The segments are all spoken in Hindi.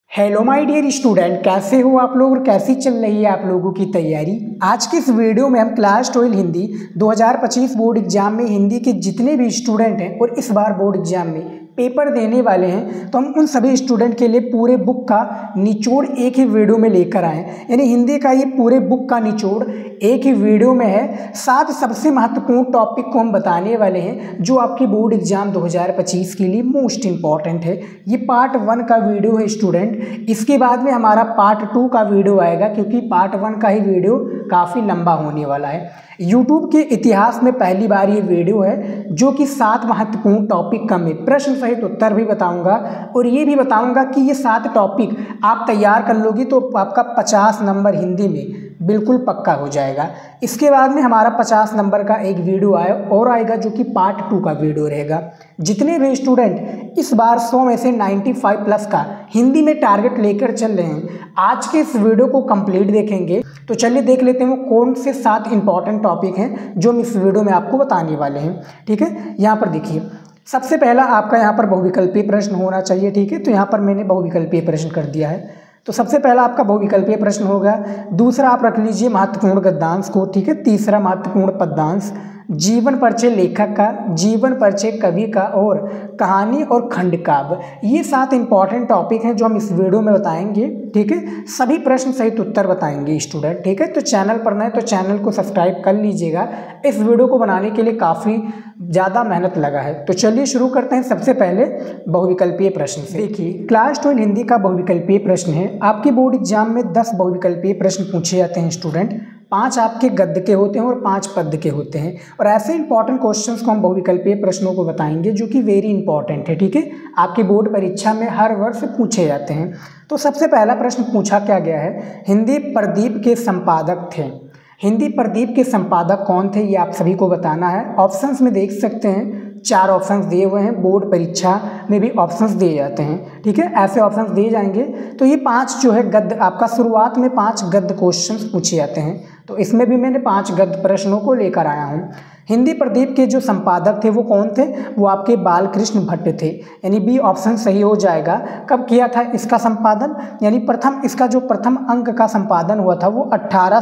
हेलो माय डियर स्टूडेंट, कैसे हो आप लोग और कैसी चल रही है आप लोगों की तैयारी। आज के इस वीडियो में हम क्लास 12 हिंदी 2025 बोर्ड एग्जाम में हिंदी के जितने भी स्टूडेंट हैं और इस बार बोर्ड एग्जाम में पेपर देने वाले हैं, तो हम उन सभी स्टूडेंट के लिए पूरे बुक का निचोड़ एक ही वीडियो में लेकर आए। यानी हिंदी का ये पूरे बुक का निचोड़ एक ही वीडियो में है। 7 सबसे महत्वपूर्ण टॉपिक को हम बताने वाले हैं जो आपके बोर्ड एग्जाम 2025 के लिए मोस्ट इंपॉर्टेंट है। ये पार्ट 1 का वीडियो है स्टूडेंट। इसके बाद में हमारा पार्ट 2 का वीडियो आएगा, क्योंकि पार्ट 1 का ही वीडियो काफ़ी लंबा होने वाला है। यूट्यूब के इतिहास में पहली बार ये वीडियो है जो कि 7 महत्वपूर्ण टॉपिक का मैं प्रश्न सहित उत्तर भी बताऊंगा और ये भी बताऊंगा कि ये 7 टॉपिक आप तैयार कर लोगी तो आपका 50 नंबर हिंदी में बिल्कुल पक्का हो जाएगा। इसके बाद में हमारा 50 नंबर का एक वीडियो आएगा जो कि पार्ट 2 का वीडियो रहेगा। जितने भी स्टूडेंट इस बार 100 में से 95 प्लस का हिंदी में टारगेट लेकर चल रहे हैं, आज के इस वीडियो को कंप्लीट देखेंगे। तो चलिए देख लेते हैं वो कौन से 7 इंपॉर्टेंट टॉपिक हैं जो हम इस वीडियो में आपको बताने वाले हैं। ठीक है, यहाँ पर देखिए, सबसे पहला आपका यहाँ पर बहुविकल्पीय प्रश्न होना चाहिए। ठीक है, तो यहाँ पर मैंने बहुविकल्पीय प्रश्न कर दिया है। तो सबसे पहला आपका बहुविकल्पीय प्रश्न होगा। दूसरा आप रख लीजिए महत्वपूर्ण गद्यांश को। ठीक है, तीसरा महत्वपूर्ण पद्यांश, जीवन परिचय लेखक का, जीवन परिचय कवि का और कहानी और खंड काव्य। ये 7 इंपॉर्टेंट टॉपिक हैं जो हम इस वीडियो में बताएंगे। ठीक है, सभी प्रश्न सहित उत्तर बताएंगे स्टूडेंट। ठीक है, तो चैनल पर नए तो चैनल को सब्सक्राइब कर लीजिएगा। इस वीडियो को बनाने के लिए काफ़ी ज़्यादा मेहनत लगा है। तो चलिए शुरू करते हैं सबसे पहले बहुविकल्पीय प्रश्न से। देखिए, क्लास 12 हिंदी का बहुविकल्पीय प्रश्न है। आपके बोर्ड एग्जाम में 10 बहुविकल्पीय प्रश्न पूछे जाते हैं स्टूडेंट। 5 आपके गद्य के होते हैं और 5 पद्य के होते हैं। और ऐसे इंपॉर्टेंट क्वेश्चंस को हम बहुविकल्पीय प्रश्नों को बताएंगे जो कि वेरी इंपॉर्टेंट है। ठीक है, आपकी बोर्ड परीक्षा में हर वर्ष पूछे जाते हैं। तो सबसे पहला प्रश्न पूछा क्या गया है, हिंदी प्रदीप के संपादक थे। हिंदी प्रदीप के संपादक कौन थे, ये आप सभी को बताना है। ऑप्शंस में देख सकते हैं 4 ऑप्शंस दिए हुए हैं। बोर्ड परीक्षा में भी ऑप्शंस दिए जाते हैं। ठीक है, ऐसे ऑप्शंस दिए जाएंगे। तो ये 5 जो है गद्य, आपका शुरुआत में 5 गद्य क्वेश्चंस पूछे जाते हैं। तो इसमें भी मैंने 5 गद्य प्रश्नों को लेकर आया हूँ। हिंदी प्रदीप के जो संपादक थे वो कौन थे, वो आपके बालकृष्ण भट्ट थे। यानी बी ऑप्शन सही हो जाएगा। कब किया था इसका संपादन, यानी इसका जो प्रथम अंक का संपादन हुआ था वो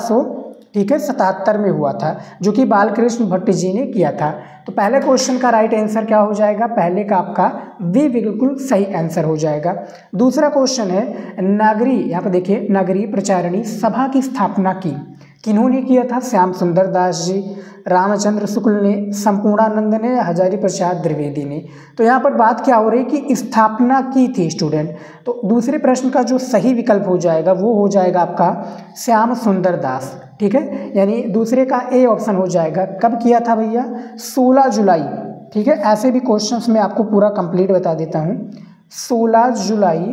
1877 में हुआ था, जो कि बालकृष्ण भट्ट जी ने किया था। तो पहले क्वेश्चन का राइट आंसर क्या हो जाएगा, पहले का आपका वी बिल्कुल सही आंसर हो जाएगा। दूसरा क्वेश्चन है, नगरी, यहाँ पर देखिए, नगरीय प्रचारिणी सभा की स्थापना की किन्होंने किया था, श्याम सुंदर दास जी, रामचंद्र शुक्ल ने, संपूर्णानंद ने, हजारी प्रसाद द्विवेदी ने। तो यहाँ पर बात क्या हो रही है कि स्थापना की थी स्टूडेंट। तो दूसरे प्रश्न का जो सही विकल्प हो जाएगा वो हो जाएगा आपका श्याम सुंदर दास। ठीक है, यानी दूसरे का ए ऑप्शन हो जाएगा। कब किया था भैया, 16 जुलाई। ठीक है, ऐसे भी क्वेश्चंस मैं आपको पूरा कंप्लीट बता देता हूँ। 16 जुलाई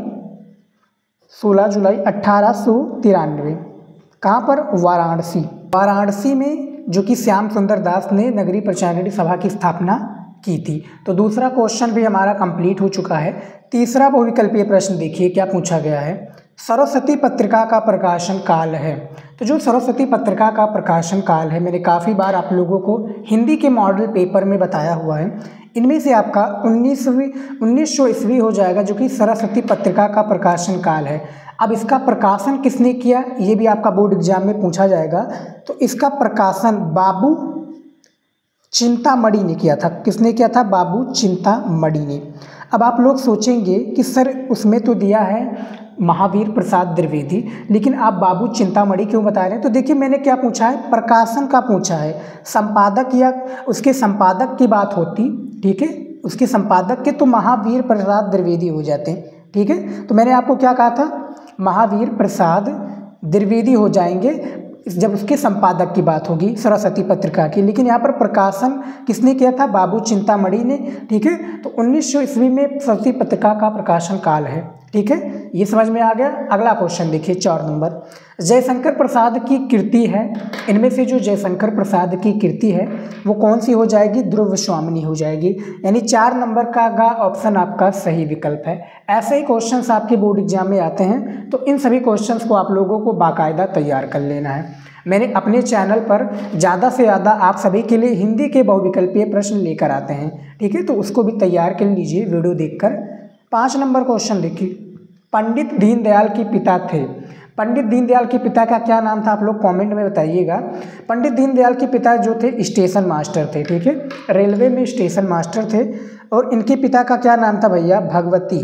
1893। कहाँ पर, वाराणसी। वाराणसी में जो कि श्याम सुंदर दास ने नगरीय प्रचारिणी सभा की स्थापना की थी। तो दूसरा क्वेश्चन भी हमारा कंप्लीट हो चुका है। तीसरा बहुविकल्पीय प्रश्न देखिए क्या पूछा गया है, सरस्वती पत्रिका का प्रकाशन काल है। तो जो सरस्वती पत्रिका का प्रकाशन काल है, मैंने काफ़ी बार आप लोगों को हिंदी के मॉडल पेपर में बताया हुआ है। इनमें से आपका 1900 ईस्वी हो जाएगा, जो कि सरस्वती पत्रिका का प्रकाशन काल है। अब इसका प्रकाशन किसने किया, ये भी आपका बोर्ड एग्जाम में पूछा जाएगा। तो इसका प्रकाशन बाबू चिंतामणि ने किया था। किसने किया था, बाबू चिंतामणि ने। अब आप लोग सोचेंगे कि सर उसमें तो दिया है महावीर प्रसाद द्विवेदी, लेकिन आप बाबू चिंतामणि क्यों बता रहे हैं। तो देखिए, मैंने क्या पूछा है, प्रकाशन का पूछा है। संपादक या उसके संपादक की बात होती, ठीक है, उसके संपादक के तो महावीर प्रसाद द्विवेदी हो जाते हैं। ठीक है, तो मैंने आपको क्या कहा था, महावीर प्रसाद द्विवेदी हो जाएंगे जब उसके संपादक की बात होगी सरस्वती पत्रिका की। लेकिन यहाँ पर प्रकाशन किसने किया था, बाबू चिंतामणि ने। ठीक है, तो 1900 ईस्वी में सरस्वती पत्रिका का प्रकाशन काल है। ठीक है, ये समझ में आ गया। अगला क्वेश्चन देखिए 4 नंबर, जयशंकर प्रसाद की कृति है। इनमें से जो जयशंकर प्रसाद की कृति है वो कौन सी हो जाएगी, ध्रुव स्वामिनी हो जाएगी। यानी 4 नंबर का ऑप्शन आपका सही विकल्प है। ऐसे ही क्वेश्चंस आपके बोर्ड एग्जाम में आते हैं, तो इन सभी क्वेश्चंस को आप लोगों को बाकायदा तैयार कर लेना है। मैंने अपने चैनल पर ज़्यादा से ज़्यादा आप सभी के लिए हिंदी के बहुविकल्पीय प्रश्न लेकर आते हैं। ठीक है, तो उसको भी तैयार कर लीजिए वीडियो देखकर। 5 नंबर क्वेश्चन देखिए, पंडित दीनदयाल के पिता थे। पंडित दीनदयाल के पिता का क्या नाम था, आप लोग कमेंट में बताइएगा। पंडित दीनदयाल के पिता जो थे स्टेशन मास्टर थे, ठीक है, रेलवे में स्टेशन मास्टर थे। और इनके पिता का क्या नाम था भैया, भगवती,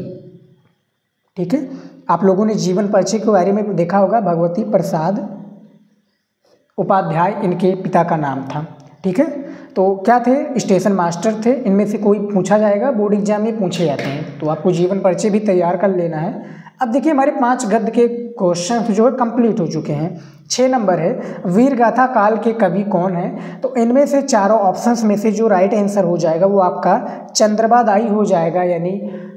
ठीक है। आप लोगों ने जीवन परिचय के बारे में देखा होगा, भगवती प्रसाद उपाध्याय इनके पिता का नाम था, ठीक है। तो क्या थे, स्टेशन मास्टर थे। इनमें से कोई पूछा जाएगा, बोर्ड एग्जाम में पूछे जाते हैं, तो आपको जीवन परिचय भी तैयार कर लेना है। अब देखिए हमारे 5 गद्य के क्वेश्चन जो है कंप्लीट हो चुके हैं। 6 नंबर है, वीर गाथा काल के कवि कौन है। तो इनमें से चारों ऑप्शंस में से जो राइट आंसर हो जाएगा वो आपका चंद्रबादाई हो जाएगा, यानी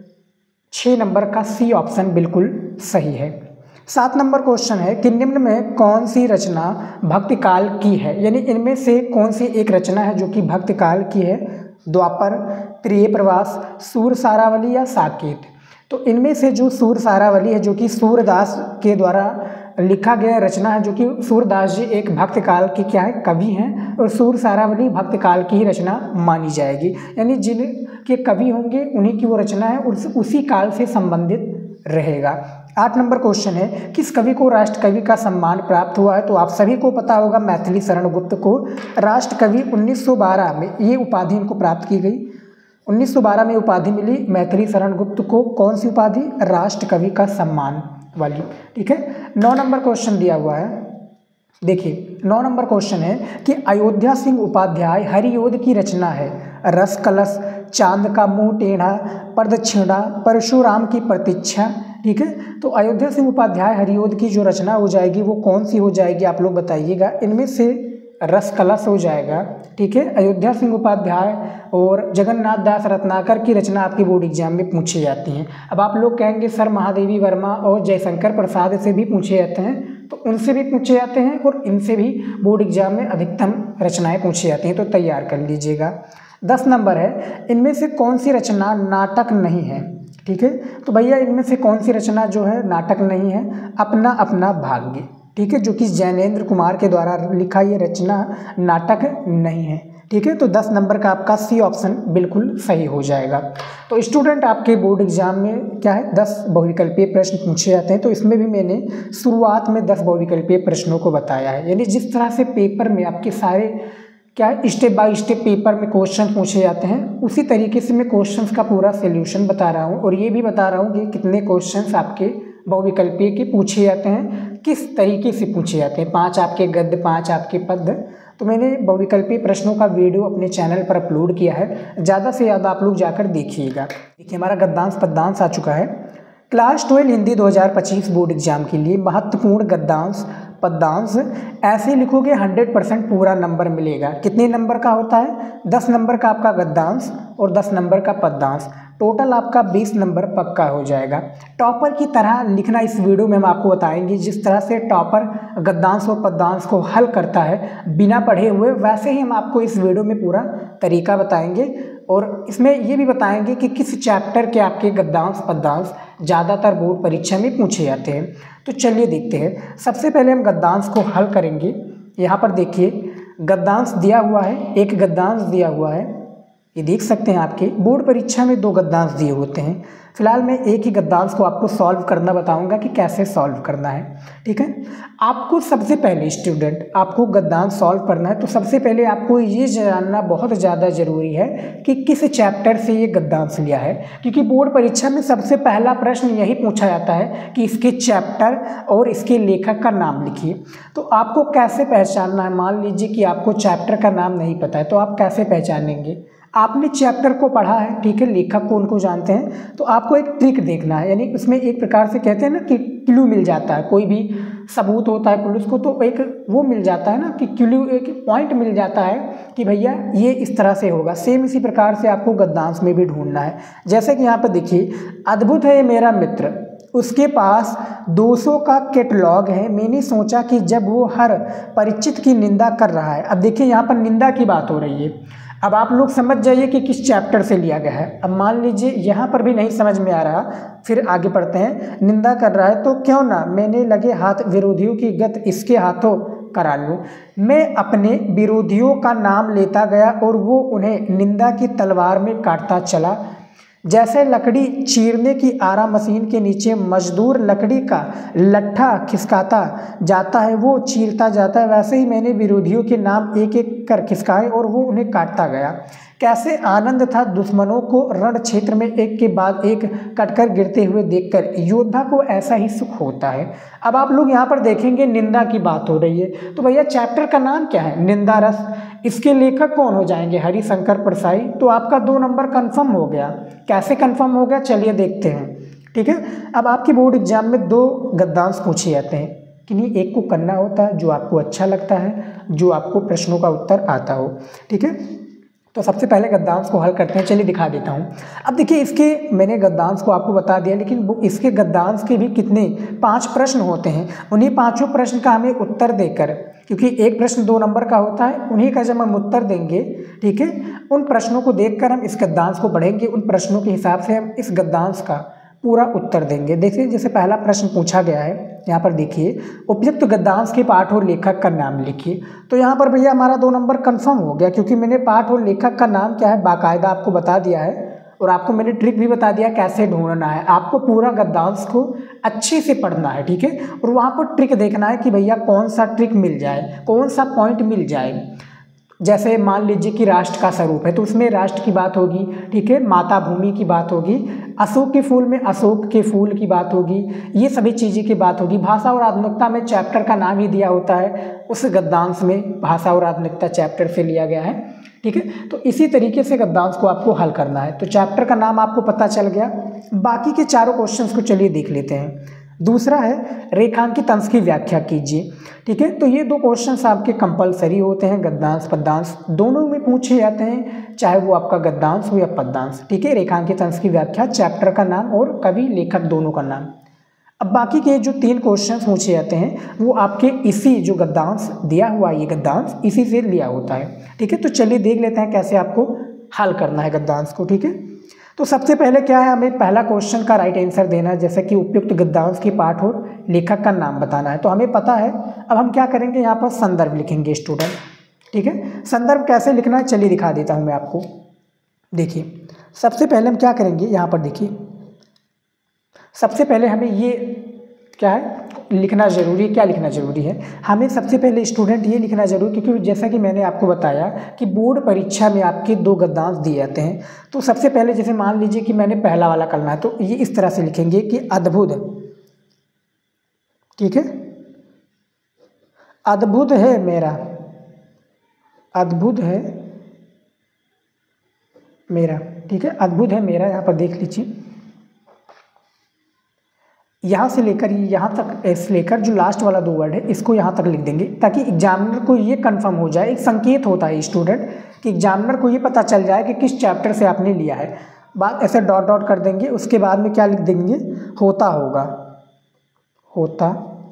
6 नंबर का सी ऑप्शन बिल्कुल सही है। 7 नंबर क्वेश्चन है कि निम्न में कौन सी रचना भक्ति काल की है, यानी इनमें से कौन सी एक रचना है जो कि भक्ति काल की है। द्वापर, प्रिय प्रवास, सूर सारावली या साकेत। तो इनमें से जो सूर सारावली है जो कि सूरदास के द्वारा लिखा गया रचना है, जो कि सूरदास जी एक भक्ति काल के क्या है, कवि हैं, और सूर सारावली भक्ति काल की ही रचना मानी जाएगी, यानी जिनके कवि होंगे उन्हीं की वो रचना है और उसी काल से संबंधित रहेगा। 8 नंबर क्वेश्चन है, किस कवि को राष्ट्र कवि का सम्मान प्राप्त हुआ है। तो आप सभी को पता होगा, मैथिली शरण गुप्त को राष्ट्र कवि 1912 में ये उपाधि इनको प्राप्त की गई। 1912 में उपाधि मिली मैथिली शरण गुप्त को। कौन सी उपाधि, राष्ट्र कवि का सम्मान वाली, ठीक है। 9 नंबर क्वेश्चन दिया हुआ है, देखिए 9 नंबर क्वेश्चन है कि अयोध्या सिंह उपाध्याय हरियोध की रचना है। रस कलश, चांद का मुंह टेढ़ा, प्रदक्षिणा, परशुराम की प्रतीक्षा, ठीक है। तो अयोध्या सिंह उपाध्याय हरियोध की जो रचना हो जाएगी वो कौन सी हो जाएगी, आप लोग बताइएगा। इनमें से रस कलश हो जाएगा, ठीक है, अयोध्या सिंह उपाध्याय और जगन्नाथ दास रत्नाकर की रचना आपके बोर्ड एग्जाम में पूछी जाती हैं। अब आप लोग कहेंगे सर महादेवी वर्मा और जयशंकर प्रसाद से भी पूछे जाते हैं, तो उनसे भी पूछे जाते हैं और इनसे भी बोर्ड एग्जाम में अधिकतम रचनाएं पूछी जाती हैं, तो तैयार कर लीजिएगा। 10 नंबर है, इनमें से कौन सी रचना नाटक नहीं है, ठीक है। तो भैया इनमें से कौन सी रचना जो है नाटक नहीं है, अपना अपना भाग्य, ठीक है, जो कि जैनेन्द्र कुमार के द्वारा लिखा ये रचना नाटक नहीं है, ठीक है। तो 10 नंबर का आपका सी ऑप्शन बिल्कुल सही हो जाएगा। तो स्टूडेंट आपके बोर्ड एग्जाम में क्या है, 10 बहुविकल्पीय प्रश्न पूछे जाते हैं। तो इसमें भी मैंने शुरुआत में 10 बहुविकल्पीय प्रश्नों को बताया है, यानी जिस तरह से पेपर में आपके सारे क्या है स्टेप बाय स्टेप पेपर में क्वेश्चन पूछे जाते हैं, उसी तरीके से मैं क्वेश्चंस का पूरा सॉल्यूशन बता रहा हूँ और ये भी बता रहा हूँ कि कितने क्वेश्चंस आपके बहुविकल्पीय के पूछे जाते हैं, किस तरीके से पूछे जाते हैं। 5 आपके गद्य, 5 आपके पद्य। तो मैंने बहुविकल्पीय प्रश्नों का वीडियो अपने चैनल पर अपलोड किया है, ज़्यादा से ज़्यादा आप लोग जाकर देखिएगा। देखिए हमारा गद्यांश पद्यांश आ चुका है। क्लास 12 हिंदी 2025 बोर्ड एग्जाम के लिए महत्वपूर्ण गद्यांश पद्यांश ऐसे लिखोगे 100% पूरा नंबर मिलेगा। कितने नंबर का होता है, 10 नंबर का आपका गद्यांश और 10 नंबर का पद्यांश, टोटल आपका 20 नंबर पक्का हो जाएगा। टॉपर की तरह लिखना इस वीडियो में हम आपको बताएंगे, जिस तरह से टॉपर गद्यांश और पद्यांश को हल करता है बिना पढ़े हुए, वैसे ही हम आपको इस वीडियो में पूरा तरीका बताएंगे और इसमें ये भी बताएंगे कि किस चैप्टर के आपके गद्यांश पद्यांश ज़्यादातर बोर्ड परीक्षा में पूछे जाते हैं। तो चलिए देखते हैं। सबसे पहले हम गद्यांश को हल करेंगे। यहाँ पर देखिए गद्यांश दिया हुआ है, एक गद्यांश दिया हुआ है, ये देख सकते हैं। आपके बोर्ड परीक्षा में 2 गद्यांश दिए होते हैं। फिलहाल मैं एक ही गद्यांश को आपको सॉल्व करना बताऊंगा कि कैसे सॉल्व करना है, ठीक है। आपको सबसे पहले स्टूडेंट आपको गद्यांश सॉल्व करना है, तो सबसे पहले आपको ये जानना बहुत ज़्यादा ज़रूरी है कि किस चैप्टर से ये गद्यांश लिया है, क्योंकि बोर्ड परीक्षा में सबसे पहला प्रश्न यही पूछा जाता है कि इसके चैप्टर और इसके लेखक का नाम लिखिए। तो आपको कैसे पहचानना है, मान लीजिए कि आपको चैप्टर का नाम नहीं पता है, तो आप कैसे पहचानेंगे। आपने चैप्टर को पढ़ा है, ठीक है, लेखक को उनको जानते हैं, तो आपको एक ट्रिक देखना है, यानी उसमें एक प्रकार से कहते हैं ना कि क्लू मिल जाता है। कोई भी सबूत होता है पुलिस को तो एक वो मिल जाता है ना कि क्लू, एक पॉइंट मिल जाता है कि भैया ये इस तरह से होगा। सेम इसी प्रकार से आपको गद्यांश में भी ढूंढना है। जैसे कि यहाँ पर देखिए, अद्भुत है ये मेरा मित्र, उसके पास 200 का कैटलॉग है, मैंने सोचा कि जब वो हर परिचित की निंदा कर रहा है। अब देखिए यहाँ पर निंदा की बात हो रही है। अब आप लोग समझ जाइए कि किस चैप्टर से लिया गया है। अब मान लीजिए यहाँ पर भी नहीं समझ में आ रहा, फिर आगे पढ़ते हैं। निंदा कर रहा है तो क्यों ना मैंने लगे हाथ विरोधियों की गत इसके हाथों करा लूँ। मैं अपने विरोधियों का नाम लेता गया और वो उन्हें निंदा की तलवार में काटता चला। जैसे लकड़ी चीरने की आरा मशीन के नीचे मजदूर लकड़ी का लट्ठा खिसकाता जाता है, वो चीरता जाता है, वैसे ही मैंने विरोधियों के नाम एक एक कर खिसकाए और वो उन्हें काटता गया। कैसे आनंद था दुश्मनों को रण क्षेत्र में एक के बाद एक कटकर गिरते हुए देखकर, योद्धा को ऐसा ही सुख होता है। अब आप लोग यहाँ पर देखेंगे निंदा की बात हो रही है, तो भैया चैप्टर का नाम क्या है? निंदा रस। इसके लेखक कौन हो जाएंगे? हरिशंकर परसाई। तो आपका 2 नंबर कंफर्म हो गया। कैसे कंफर्म हो गया चलिए देखते हैं। ठीक है, अब आपके बोर्ड एग्जाम में 2 गद्यांश पूछे जाते हैं, किन्हीं एक को करना होता है जो आपको अच्छा लगता है, जो आपको प्रश्नों का उत्तर आता हो। ठीक है, तो सबसे पहले गद्यांश को हल करते हैं, चलिए दिखा देता हूँ। अब देखिए इसके मैंने गद्यांश को आपको बता दिया, लेकिन वो इसके गद्यांश के भी कितने 5 प्रश्न होते हैं। उन्हीं 5 प्रश्न का हमें उत्तर देकर, क्योंकि एक प्रश्न 2 नंबर का होता है, उन्हीं का जब हम उत्तर देंगे, ठीक है, उन प्रश्नों को देखकर हम इस गद्यांश को पढ़ेंगे, उन प्रश्नों के हिसाब से हम इस गद्यांश का पूरा उत्तर देंगे। देखिए जैसे पहला प्रश्न पूछा गया है, यहाँ पर देखिए, उपयुक्त गद्यांश के पाठ और लेखक का नाम लिखिए। तो यहाँ पर भैया हमारा 2 नंबर कंफर्म हो गया, क्योंकि मैंने पाठ और लेखक का नाम क्या है बाकायदा आपको बता दिया है, और आपको मैंने ट्रिक भी बता दिया कैसे ढूंढना है। आपको पूरा गद्यांश को अच्छे से पढ़ना है, ठीक है, और वहाँ पर ट्रिक देखना है कि भैया कौन सा ट्रिक मिल जाए, कौन सा पॉइंट मिल जाए। जैसे मान लीजिए कि राष्ट्र का स्वरूप है, तो उसमें राष्ट्र की बात होगी, ठीक है, माता भूमि की बात होगी, अशोक के फूल में अशोक के फूल की बात होगी, ये सभी चीज़ें की बात होगी। भाषा और आधुनिकता में चैप्टर का नाम ही दिया होता है, उस गद्यांश में भाषा और आधुनिकता चैप्टर से लिया गया है। ठीक है, तो इसी तरीके से गद्यांश को आपको हल करना है। तो चैप्टर का नाम आपको पता चल गया। बाकी के चारों क्वेश्चंस को चलिए देख लेते हैं। दूसरा है रेखांकित अंश की व्याख्या कीजिए। ठीक है, तो ये 2 क्वेश्चंस आपके कंपलसरी होते हैं, गद्यांश पद्यांश दोनों में पूछे जाते हैं, चाहे वो आपका गद्यांश हो या पद्यांश। ठीक है, रेखांकित अंश की व्याख्या, चैप्टर का नाम और कवि लेखक दोनों का नाम। अब बाकी के जो 3 क्वेश्चंस पूछे जाते हैं वो आपके इसी जो गद्यांश दिया हुआ ये गद्यांश इसी से लिया होता है। ठीक है, तो चलिए देख लेते हैं कैसे आपको हल करना है गद्यांश को। ठीक है, तो सबसे पहले क्या है, हमें पहला क्वेश्चन का राइट आंसर देना है, जैसे कि उपयुक्त गद्यांश की पाठ और लेखक का नाम बताना है, तो हमें पता है। अब हम क्या करेंगे, यहाँ पर संदर्भ लिखेंगे स्टूडेंट। ठीक है, संदर्भ कैसे लिखना है चलिए दिखा देता हूँ मैं आपको। देखिए सबसे पहले हम क्या करेंगे, यहाँ पर देखिए सबसे पहले हमें ये क्या है लिखना ज़रूरी है। क्या लिखना ज़रूरी है, हमें सबसे पहले स्टूडेंट ये लिखना ज़रूरी, क्योंकि जैसा कि मैंने आपको बताया कि बोर्ड परीक्षा में आपके 2 गद्यांश दिए जाते हैं। तो सबसे पहले जैसे मान लीजिए कि मैंने पहला वाला करना है, तो ये इस तरह से लिखेंगे कि अद्भुत। ठीक है, अद्भुत है मेरा, अद्भुत है मेरा। ठीक है, अद्भुत है मेरा, यहाँ पर देख लीजिए, यहाँ से लेकर यहाँ तक, ऐसे लेकर जो लास्ट वाला 2 वर्ड है इसको यहाँ तक लिख देंगे, ताकि एग्जामिनर को ये कंफर्म हो जाए। एक संकेत होता है स्टूडेंट कि एग्जामिनर को ये पता चल जाए कि किस चैप्टर से आपने लिया है। बात ऐसे डॉट डॉट कर देंगे, उसके बाद में क्या लिख देंगे, होता होगा, होता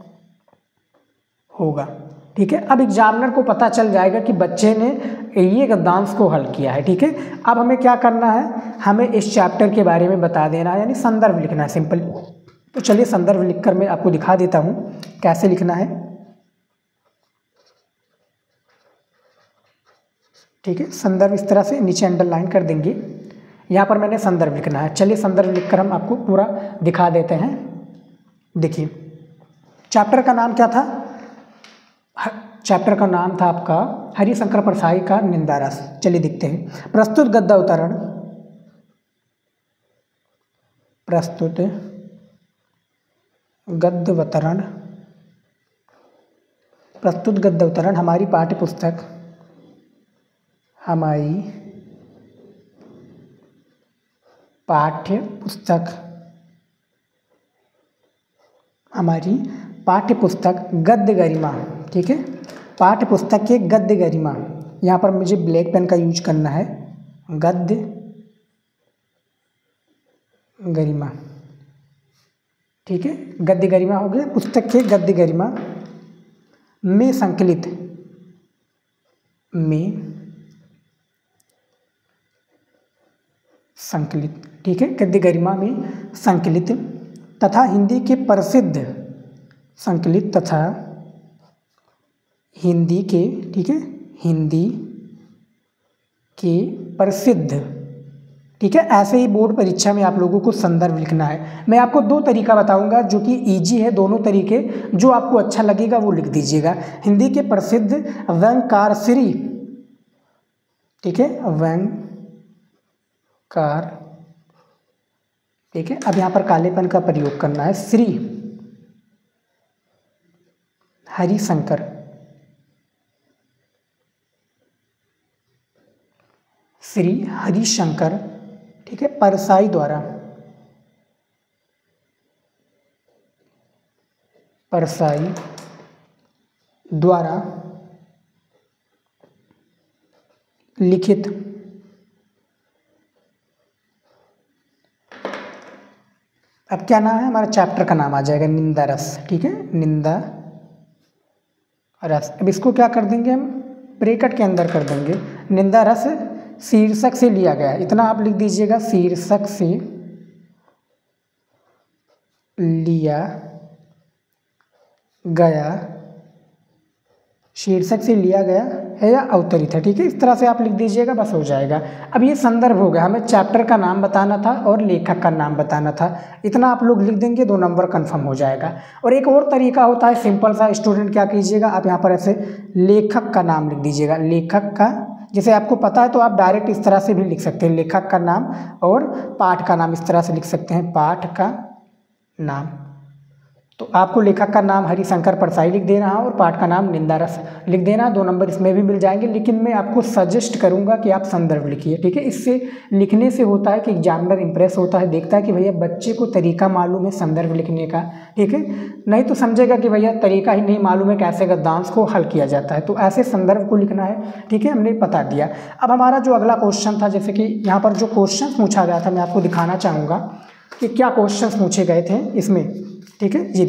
होगा। ठीक है, अब एग्जामिनर को पता चल जाएगा कि बच्चे ने ये गद्यांश को हल किया है। ठीक है, अब हमें क्या करना है, हमें इस चैप्टर के बारे में बता देना है, यानी संदर्भ लिखना है सिंपल। तो चलिए संदर्भ लिखकर मैं आपको दिखा देता हूँ कैसे लिखना है। ठीक है, संदर्भ इस तरह से नीचे अंडरलाइन कर देंगे, यहाँ पर मैंने संदर्भ लिखना है। चलिए संदर्भ लिखकर हम आपको पूरा दिखा देते हैं। देखिए चैप्टर का नाम क्या था, चैप्टर का नाम था आपका हरिशंकर परसाई का निंदा रस। चलिए देखते हैं। प्रस्तुत गद्य अवतरण, प्रस्तुत गद्य अवतरण, प्रस्तुत गद्य अवतरण हमारी पाठ्य पुस्तक, हमारी पाठ्य पुस्तक, हमारी पाठ्य पुस्तक गद्य गरिमा। ठीक है, पाठ्य पुस्तक के गद्य गरिमा, यहाँ पर मुझे ब्लैक पेन का यूज करना है, गद्य गरिमा। ठीक है, गद्य गरिमा हो गया, पुस्तक के गद्य गरिमा में संकलित, में संकलित। ठीक है, गद्य गरिमा में संकलित तथा हिंदी के प्रसिद्ध, संकलित तथा हिंदी के, ठीक है, हिंदी के प्रसिद्ध, ठीक है। ऐसे ही बोर्ड परीक्षा में आप लोगों को संदर्भ लिखना है। मैं आपको दो तरीका बताऊंगा जो कि इजी है, दोनों तरीके जो आपको अच्छा लगेगा वो लिख दीजिएगा। हिंदी के प्रसिद्ध व्यंग्यकार श्री, ठीक है, व्यंग्यकार, ठीक है। अब यहाँ पर कालेपन का प्रयोग करना है। श्री हरिशंकर, श्री हरिशंकर, ठीक है, परसाई द्वारा, परसाई द्वारा लिखित अब क्या नाम है, हमारा चैप्टर का नाम आ जाएगा निंदा रस, ठीक है, निंदा रस। अब इसको क्या कर देंगे हम, ब्रैकेट के अंदर कर देंगे। निंदा रस शीर्षक से लिया गया, इतना आप लिख दीजिएगा, शीर्षक से लिया गया, शीर्षक से लिया गया है या अवतरित है, ठीक है। इस तरह से आप लिख दीजिएगा, बस हो जाएगा। अब ये संदर्भ हो गया, हमें चैप्टर का नाम बताना था और लेखक का नाम बताना था, इतना आप लोग लिख देंगे, 2 नंबर कंफर्म हो जाएगा। और एक और तरीका होता है सिंपल सा, स्टूडेंट क्या कीजिएगा, आप यहाँ पर ऐसे लेखक का नाम लिख दीजिएगा, लेखक का, जैसे आपको पता है तो आप डायरेक्ट इस तरह से भी लिख सकते हैं, लेखक का नाम, और पाठ का नाम इस तरह से लिख सकते हैं, पाठ का नाम। तो आपको लेखक का नाम हरिशंकर परसाई लिख देना है और पाठ का नाम निंदा रस लिख देना, 2 नंबर इसमें भी मिल जाएंगे। लेकिन मैं आपको सजेस्ट करूंगा कि आप संदर्भ लिखिए, ठीक है। इससे लिखने से होता है कि एग्जामिनर इंप्रेस होता है, देखता है कि भैया बच्चे को तरीका मालूम है संदर्भ लिखने का, ठीक है। नहीं तो समझेगा कि भैया तरीका ही नहीं मालूम है कैसे गद्यांश को हल किया जाता है, तो ऐसे संदर्भ को लिखना है, ठीक है, हमने बता दिया। अब हमारा जो अगला क्वेश्चन था, जैसे कि यहाँ पर जो क्वेश्चन पूछा गया था, मैं आपको दिखाना चाहूँगा कि क्या क्वेश्चन पूछे गए थे इसमें, ठीक है। ये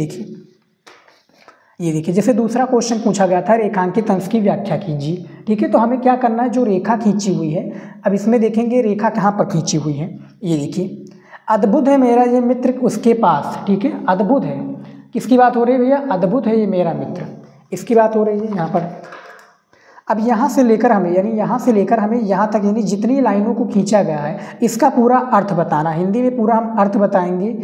देखिए, जैसे दूसरा क्वेश्चन पूछा गया था, रेखांकित अंश की व्याख्या कीजिए, ठीक है। तो हमें क्या करना है, जो रेखा खींची हुई है, अब इसमें देखेंगे रेखा कहाँ पर खींची हुई है, ये देखिए, अद्भुत है मेरा ये मित्र उसके पास, ठीक है, अद्भुत है, किसकी बात हो रही है भैया, अद्भुत है ये मेरा मित्र, इसकी बात हो रही है यहाँ पर। अब यहाँ से लेकर हमें, यानी यहाँ से लेकर हमें यहाँ तक, यानी जितनी लाइनों को खींचा गया है इसका पूरा अर्थ बताना, हिंदी में पूरा हम अर्थ बताएंगे।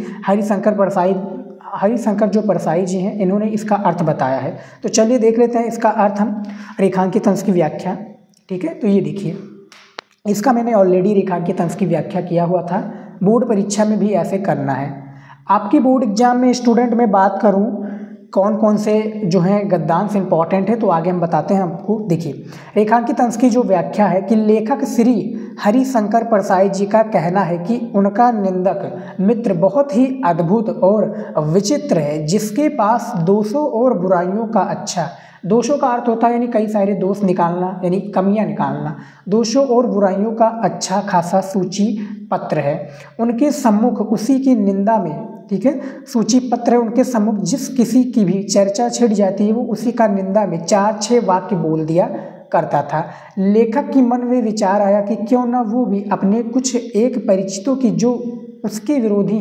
हरिशंकर जो परसाई जी हैं, इन्होंने इसका अर्थ बताया है। तो चलिए देख लेते हैं इसका अर्थ हम, रेखांकित अंश की व्याख्या, ठीक है। तो ये देखिए, इसका मैंने ऑलरेडी रेखांकित अंश की व्याख्या किया हुआ था, बोर्ड परीक्षा में भी ऐसे करना है। आपकी बोर्ड एग्जाम में स्टूडेंट में बात करूं कौन कौन से जो हैं गद्यांश इंपॉर्टेंट है, तो आगे हम बताते हैं आपको। देखिए, रेखांकित अंश की जो व्याख्या है कि लेखक श्री हरिशंकर परसाई जी का कहना है कि उनका निंदक मित्र बहुत ही अद्भुत और विचित्र है, जिसके पास दोषों और बुराइयों का अच्छा, दोषों का अर्थ होता है यानी कई सारे दोष निकालना, यानी कमियां निकालना, दोषों और बुराइयों का अच्छा खासा सूची पत्र है उनके सम्मुख, उसी की निंदा में, ठीक है, सूची पत्र है उनके सम्मुख, जिस किसी की भी चर्चा छिड़ जाती है वो उसी का निंदा में 4-6 वाक्य बोल दिया करता था। लेखक की मन में विचार आया कि क्यों ना वो भी अपने कुछ एक परिचितों की जो उसके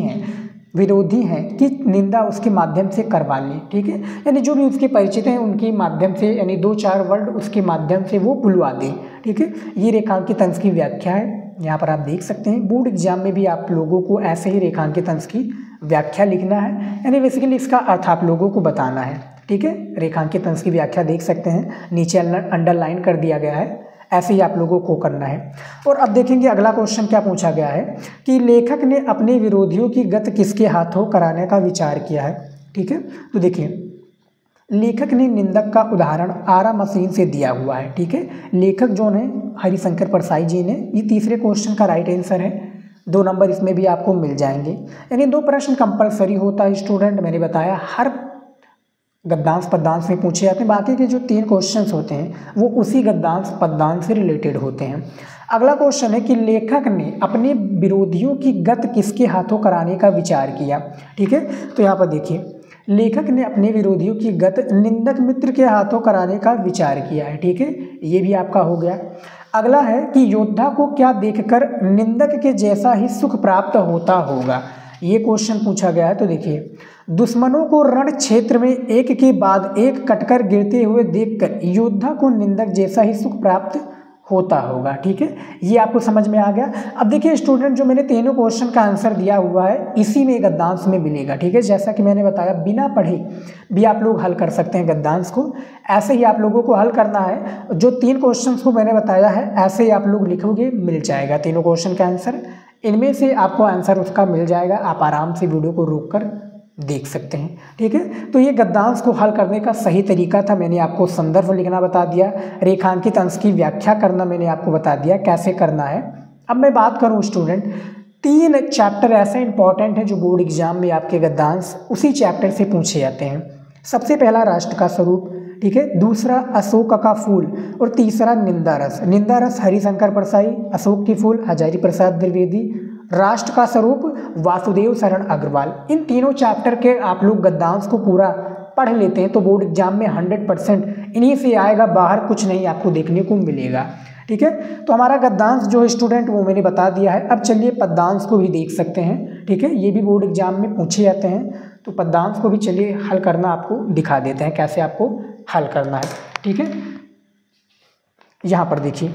विरोधी हैं की निंदा उसके माध्यम से करवा लें, ठीक है, यानी जो भी उसके परिचित हैं उनके माध्यम से, यानी 2-4 वर्ड उसके माध्यम से वो बुलवा दें, ठीक है। ये रेखांकित अंश की व्याख्या है, यहाँ पर आप देख सकते हैं। बोर्ड एग्जाम में भी आप लोगों को ऐसे ही रेखांकित अंश की व्याख्या लिखना है, यानी बेसिकली इसका अर्थ आप लोगों को बताना है, ठीक है। रेखांकित अंश की व्याख्या देख सकते हैं, नीचे अंडरलाइन कर दिया गया है, ऐसे ही आप लोगों को करना है। और अब देखेंगे अगला क्वेश्चन क्या पूछा गया है कि लेखक ने अपने विरोधियों की गत किसके हाथों कराने का विचार किया है, ठीक है। तो देखिए, लेखक ने निंदक का उदाहरण आरा मशीन से दिया हुआ है, ठीक है। लेखक जो ने हरिशंकर परसाई जी ने, ये तीसरे क्वेश्चन का राइट आंसर है, 2 नंबर इसमें भी आपको मिल जाएंगे। यानी 2 प्रश्न कंपलसरी होता है स्टूडेंट, मैंने बताया हर गद्यांश पद्यांश में पूछे जाते हैं, बाकी के जो 3 क्वेश्चंस होते हैं वो उसी गद्यांश पद्यांश से रिलेटेड होते हैं। अगला क्वेश्चन है कि लेखक ने अपने विरोधियों की गत किसके हाथों कराने का विचार किया, ठीक है। तो यहाँ पर देखिए, लेखक ने अपने विरोधियों की गत निंदक मित्र के हाथों कराने का विचार किया है, ठीक है, ये भी आपका हो गया। अगला है कि योद्धा को क्या देखकर निंदक के जैसा ही सुख प्राप्त होता होगा, ये क्वेश्चन पूछा गया है। तो देखिए, दुश्मनों को रण क्षेत्र में एक के बाद एक कटकर गिरते हुए देखकर योद्धा को निंदक जैसा ही सुख प्राप्त होता होगा। ठीक है, ये आपको समझ में आ गया। अब देखिए स्टूडेंट, जो मैंने तीनों क्वेश्चन का आंसर दिया हुआ है इसी में गद्यांश में मिलेगा। ठीक है, जैसा कि मैंने बताया बिना पढ़े भी आप लोग हल कर सकते हैं गद्यांश को। ऐसे ही आप लोगों को हल करना है, जो 3 क्वेश्चन को मैंने बताया है ऐसे ही आप लोग लिखोगे, मिल जाएगा तीनों क्वेश्चन का आंसर। इनमें से आपको आंसर उसका मिल जाएगा, आप आराम से वीडियो को रोक कर देख सकते हैं। ठीक है, तो ये गद्यांश को हल करने का सही तरीका था। मैंने आपको संदर्भ लिखना बता दिया, रेखांकित अंश की व्याख्या करना मैंने आपको बता दिया कैसे करना है। अब मैं बात करूं स्टूडेंट, 3 चैप्टर ऐसे इंपॉर्टेंट हैं जो बोर्ड एग्जाम में आपके गद्यांश उसी चैप्टर से पूछे जाते हैं। सबसे पहला राष्ट्र का स्वरूप, ठीक है, दूसरा अशोक का फूल, और तीसरा निंदा रस। निंदा रस हरिशंकर परसाई, अशोक की फूल हजारी प्रसाद द्विवेदी, राष्ट्र का स्वरूप वासुदेव शरण अग्रवाल। इन तीनों चैप्टर के आप लोग गद्यांश को पूरा पढ़ लेते हैं तो बोर्ड एग्जाम में 100% इन्हीं से आएगा, बाहर कुछ नहीं आपको देखने को मिलेगा। ठीक है, तो हमारा गद्यांश जो है स्टूडेंट वो मैंने बता दिया है। अब चलिए पद्यांश को भी देख सकते हैं। ठीक है, ये भी बोर्ड एग्जाम में पूछे जाते हैं, तो पद्यांश को भी चलिए हल करना आपको दिखा देते हैं कैसे आपको हल करना है। ठीक है, यहाँ पर देखिए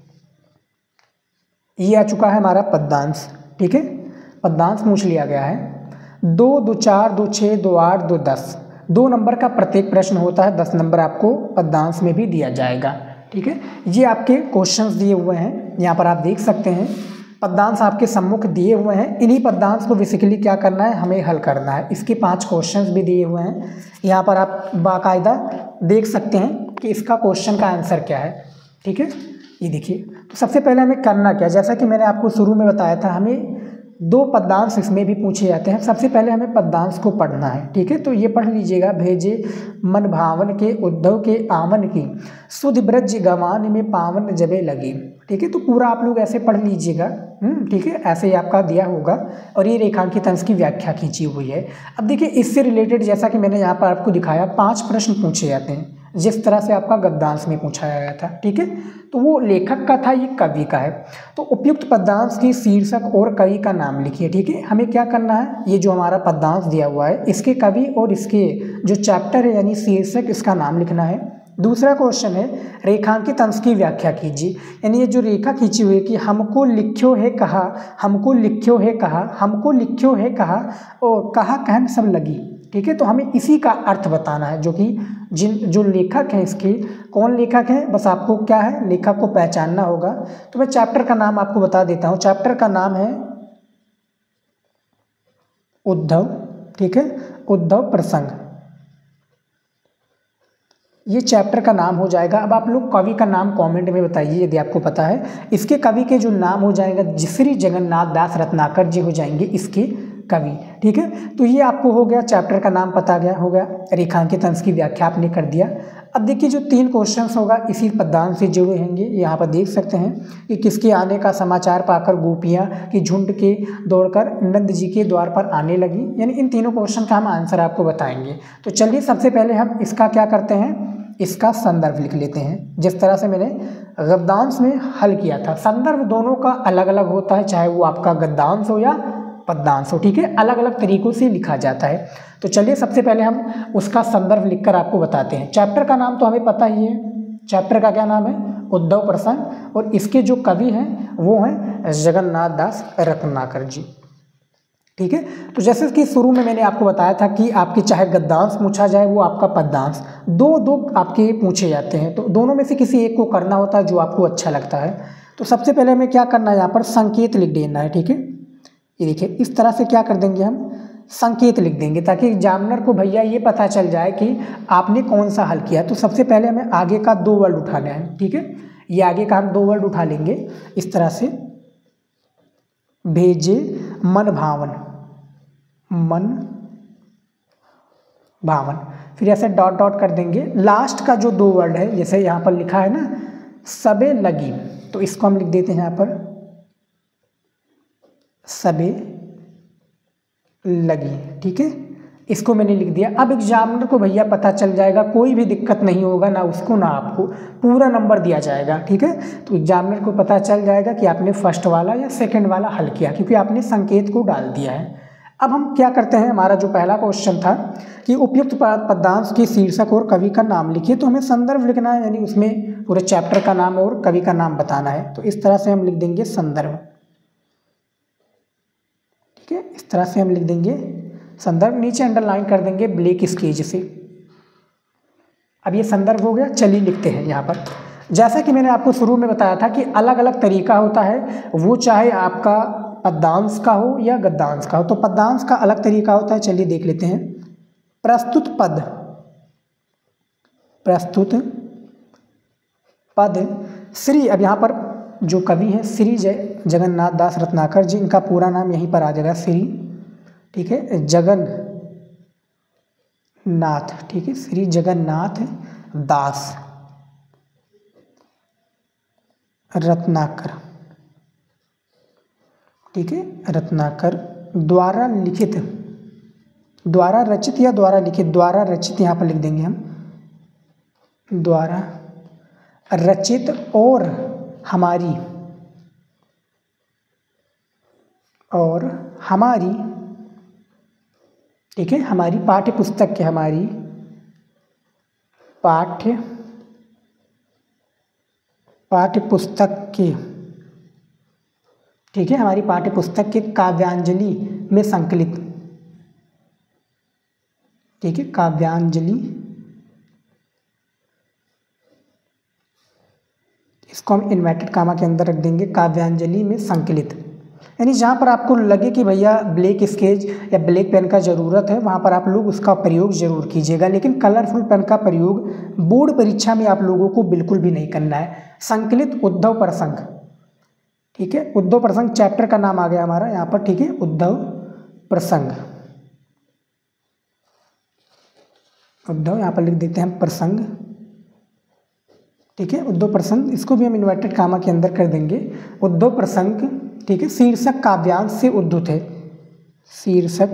ये आ चुका है हमारा पद्यांश। ठीक है, पद्यांश पूछ लिया गया है। 2, 2, 4, 2, 6, 2, 8, 2, 10 2 नंबर का प्रत्येक प्रश्न होता है, 10 नंबर आपको पद्यांश में भी दिया जाएगा। ठीक है, ये आपके क्वेश्चंस दिए हुए हैं, यहाँ पर आप देख सकते हैं पद्यांश आपके सम्मुख दिए हुए हैं। इन्हीं पद्यांश को बेसिकली क्या करना है, हमें हल करना है। इसके 5 क्वेश्चंस भी दिए हुए हैं, यहाँ पर आप बाकायदा देख सकते हैं कि इसका क्वेश्चन का आंसर क्या है। ठीक है, ये देखिए, तो सबसे पहले हमें करना क्या, जैसा कि मैंने आपको शुरू में बताया था, हमें 2 पद्यांश इसमें भी पूछे जाते हैं। सबसे पहले हमें पद्यांश को पढ़ना है। ठीक है, तो ये पढ़ लीजिएगा। भेजे मन भावन के उद्धव के आमन की, सुध ब्रज गवान में पावन जबे लगी। ठीक है, तो पूरा आप लोग ऐसे पढ़ लीजिएगा। ठीक है, ऐसे ही आपका दिया होगा, और ये रेखांकित अंश की व्याख्या खींची हुई है। अब देखिए इससे रिलेटेड जैसा कि मैंने यहाँ पर आपको दिखाया 5 प्रश्न पूछे जाते हैं, जिस तरह से आपका गद्यांश में पूछा गया था। ठीक है, तो वो लेखक का था, ये कवि का है। तो उपयुक्त पद्यांश की शीर्षक और कवि का नाम लिखिए। ठीक है, हमें क्या करना है, ये जो हमारा पद्यांश दिया हुआ है इसके कवि और इसके जो चैप्टर है यानी शीर्षक, इसका नाम लिखना है। दूसरा क्वेश्चन है रेखांकित अंश की व्याख्या कीजिए, यानी ये जो रेखा खींची हुई है कि हमको लिख्यो है कहा, हमको लिख्यो है कहा, हमको लिख्यो है कहा, और कहा कहन सब लगी। ठीक है, तो हमें इसी का अर्थ बताना है, जो कि जो लेखक हैं इसके कौन लेखक हैं, बस आपको क्या है लेखक को पहचानना होगा। तो मैं चैप्टर का नाम आपको बता देता हूँ। चैप्टर का नाम है उद्धव। ठीक है, उद्धव प्रसंग, ये चैप्टर का नाम हो जाएगा। अब आप लोग कवि का नाम कमेंट में बताइए यदि आपको पता है। इसके कवि के जो नाम हो जाएगा श्री जगन्नाथ दास रत्नाकर जी हो जाएंगे इसके कवि। ठीक है, तो ये आपको हो गया, चैप्टर का नाम पता गया हो गया, रेखांकित अंश की व्याख्या आपने कर दिया। अब देखिए जो 3 क्वेश्चंस होगा इसी पद्यांश से जुड़े होंगे। यहाँ पर देख सकते हैं कि किसके आने का समाचार पाकर गोपियाँ की झुंड के दौड़कर नंद जी के द्वार पर आने लगी, यानी इन तीनों क्वेश्चन का हम आंसर आपको बताएंगे। तो चलिए सबसे पहले हम इसका क्या करते हैं, इसका संदर्भ लिख लेते हैं। जिस तरह से मैंने गद्यांश में हल किया था, संदर्भ दोनों का अलग अलग होता है, चाहे वो आपका गद्यांश हो या पद्यांश हो। ठीक है, अलग अलग तरीकों से लिखा जाता है। तो चलिए सबसे पहले हम उसका संदर्भ लिखकर आपको बताते हैं। चैप्टर का नाम तो हमें पता ही है, चैप्टर का क्या नाम है, उद्धव प्रसंग, और इसके जो कवि हैं वो हैं जगन्नाथ दास रत्नाकर जी। ठीक है, तो जैसे कि शुरू में मैंने आपको बताया था कि आपके चाहे गद्यांश पूछा जाए वो आपका पद्यांश, दो आपके पूछे जाते हैं, तो दोनों में से किसी एक को करना होता है जो आपको अच्छा लगता है। तो सबसे पहले हमें क्या करना है, यहाँ पर संकेत लिख देना है। ठीक है, ये देखिए इस तरह से क्या कर देंगे, हम संकेत लिख देंगे ताकि एग्जामिनर को भैया ये पता चल जाए कि आपने कौन सा हल किया। तो सबसे पहले हमें आगे का 2 वर्ड उठाना है। ठीक है, ये आगे का हम 2 वर्ड उठा लेंगे इस तरह से, भेजे मन भावन, मन भावन, फिर ऐसे डॉट डॉट कर देंगे। लास्ट का जो 2 वर्ड है, जैसे यहाँ पर लिखा है ना सबे लगी, तो इसको हम लिख देते हैं यहाँ पर सबे लगी। ठीक है, इसको मैंने लिख दिया। अब एग्जामिनर को भैया पता चल जाएगा, कोई भी दिक्कत नहीं होगा, ना उसको ना आपको, पूरा नंबर दिया जाएगा। ठीक है, तो एग्जामिनर को पता चल जाएगा कि आपने फर्स्ट वाला या सेकंड वाला हल किया, क्योंकि आपने संकेत को डाल दिया है। अब हम क्या करते हैं, हमारा जो पहला क्वेश्चन था कि उपयुक्त पद्यांश के शीर्षक और कवि का नाम लिखिए, तो हमें संदर्भ लिखना है, यानी उसमें पूरे चैप्टर का नाम और कवि का नाम बताना है। तो इस तरह से हम लिख देंगे संदर्भ, ठीक है, इस तरह से हम लिख देंगे संदर्भ, नीचे अंडरलाइन कर देंगे ब्लैक स्केच से। अब ये संदर्भ हो गया। चलिए लिखते हैं यहाँ पर, जैसा कि मैंने आपको शुरू में बताया था कि अलग अलग तरीका होता है, वो चाहे आपका पद्यांश का हो या गद्यांश का हो। तो पद्यांश का अलग तरीका होता है, चलिए देख लेते हैं। प्रस्तुत पद, प्रस्तुत पद श्री, अब यहाँ पर जो कवि हैं श्री जगन्नाथ दास रत्नाकर जी, इनका पूरा नाम यहीं पर आ जाएगा श्री, ठीक है, जगन्नाथ, ठीक है, श्री जगन्नाथ दास रत्नाकर, ठीक है, रत्नाकर द्वारा लिखित, द्वारा रचित या द्वारा लिखित, द्वारा रचित यहाँ पर लिख देंगे हम, द्वारा रचित और हमारी ठीक है, हमारी पाठ्य पुस्तक के, हमारी पाठ्य पुस्तक के, ठीक है, हमारी पाठ्य पुस्तक के काव्यांजलि में संकलित, ठीक है, काव्यांजलि, इसको हम इन्वर्टेड कामा के अंदर रख देंगे, काव्यांजलि में संकलित। यानी जहाँ पर आपको लगे कि भैया ब्लैक स्केच या ब्लैक पेन का ज़रूरत है, वहाँ पर आप लोग उसका प्रयोग जरूर कीजिएगा, लेकिन कलरफुल पेन का प्रयोग बोर्ड परीक्षा में आप लोगों को बिल्कुल भी नहीं करना है। संकलित उद्धव प्रसंग, ठीक है, उद्धव प्रसंग चैप्टर का नाम आ गया हमारा यहाँ पर, ठीक है, उद्धव प्रसंग, उद्धव यहाँ पर लिख देते हैं प्रसंग, ठीक है, उद्धव प्रसंग, इसको भी हम इन्वर्टेड कामा के अंदर कर देंगे, उद्धव प्रसंग, ठीक है, शीर्षक काव्यांश से उद्धृत है, शीर्षक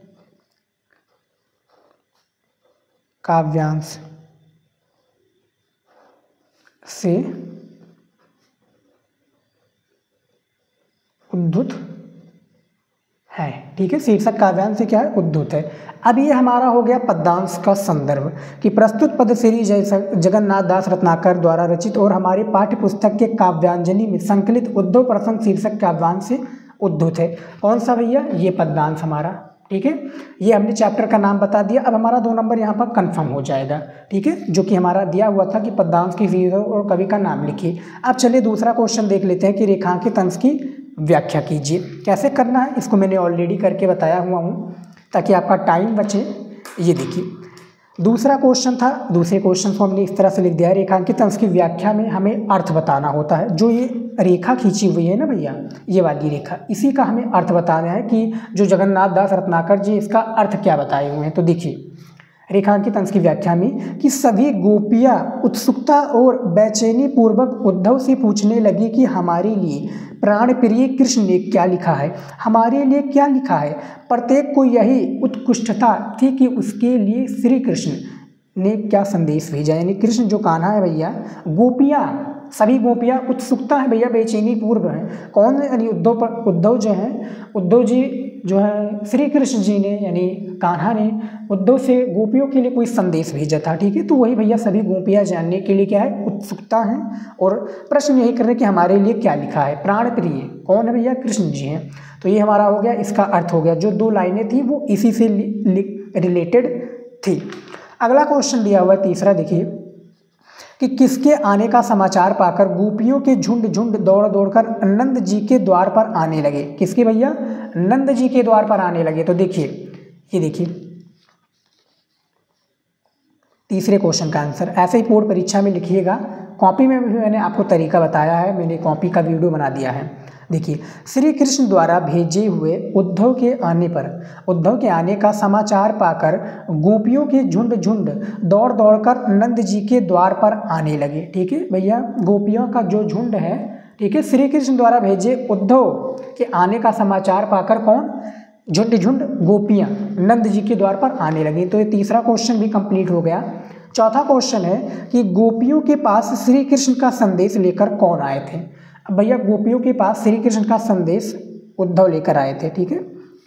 काव्यांश से उद्धृत है, ठीक है, शीर्षक काव्यांश से क्या है, उद्धृत है। अब ये हमारा हो गया पद्यांश का संदर्भ कि प्रस्तुत पद श्री जगन्नाथ दास रत्नाकर द्वारा रचित और हमारे पाठ्य पुस्तक के काव्यांजलि में संकलित उद्धव प्रसंग शीर्षक काव्यांश से उद्धृत है। कौन सा भैया, ये पद्यांश हमारा, ठीक है, ये हमने चैप्टर का नाम बता दिया। अब हमारा 2 नंबर यहाँ पर कंफर्म हो जाएगा, ठीक है, जो कि हमारा दिया हुआ था कि पद्यांश की शीर्षक और कवि का नाम लिखिए। अब चलिए दूसरा क्वेश्चन देख लेते हैं कि रेखांकित अंश की व्याख्या कीजिए। कैसे करना है इसको मैंने ऑलरेडी करके बताया हुआ हूँ ताकि आपका टाइम बचे। ये देखिए दूसरा क्वेश्चन था, दूसरे क्वेश्चन को हमने इस तरह से लिख दिया है, रेखांकित अंश की व्याख्या में हमें अर्थ बताना होता है। जो ये रेखा खींची हुई है ना भैया, ये वाली रेखा, इसी का हमें अर्थ बताना है कि जो जगन्नाथ दास रत्नाकर जी इसका अर्थ क्या बताए हुए हैं। तो देखिए रेखांकित अंश की व्याख्या में कि सभी गोपियाँ उत्सुकता और बेचैनी पूर्वक उद्धव से पूछने लगी कि हमारे लिए प्राण प्रिय कृष्ण ने क्या लिखा है, हमारे लिए क्या लिखा है। प्रत्येक को यही उत्कृष्टता थी कि उसके लिए श्री कृष्ण ने क्या संदेश भेजा। यानी कृष्ण जो कान्हा है भैया, गोपियाँ, सभी गोपियाँ उत्सुकता है भैया, बेचैनी पूर्व है। कौन है, यानी उद्धव जो हैं, उद्धव जी जो है श्री कृष्ण जी ने यानी कान्हा ने उद्धव से गोपियों के लिए कोई संदेश भेजा था, ठीक है। तो वही भैया सभी गोपियाँ जानने के लिए क्या है, उत्सुकता हैं और प्रश्न यही कर रहे हैं कि हमारे लिए क्या लिखा है। प्राण प्रिय कौन है भैया, कृष्ण जी हैं। तो ये हमारा हो गया, इसका अर्थ हो गया। जो 2 लाइनें थी वो इसी से रिलेटेड थी। अगला क्वेश्चन दिया हुआ है तीसरा, देखिए कि किसके आने का समाचार पाकर गोपियों के झुंड झुंड दौड़ दौड़कर नंद जी के द्वार पर आने लगे। किसके भैया, नंद जी के द्वार पर आने लगे। तो देखिए ये देखिए तीसरे क्वेश्चन का आंसर ऐसे ही बोर्ड परीक्षा में लिखिएगा। कॉपी में भी मैंने आपको तरीका बताया है, मैंने कॉपी का वीडियो बना दिया है। देखिए श्री कृष्ण द्वारा भेजे हुए उद्धव के आने का समाचार पाकर गोपियों के झुंड झुंड दौड़ दौड़कर नंद जी के द्वार पर आने लगे। ठीक है भैया, गोपियों का जो झुंड है, ठीक है, श्री कृष्ण द्वारा भेजे उद्धव के आने का समाचार पाकर कौन, झुंड झुंड गोपियाँ नंद जी के द्वार पर आने लगी। तो ये तीसरा क्वेश्चन भी कंप्लीट हो गया। चौथा क्वेश्चन है कि गोपियों के पास श्री कृष्ण का संदेश लेकर कौन आए थे। अब भैया गोपियों के पास श्री कृष्ण का संदेश उद्धव लेकर आए थे। ठीक है,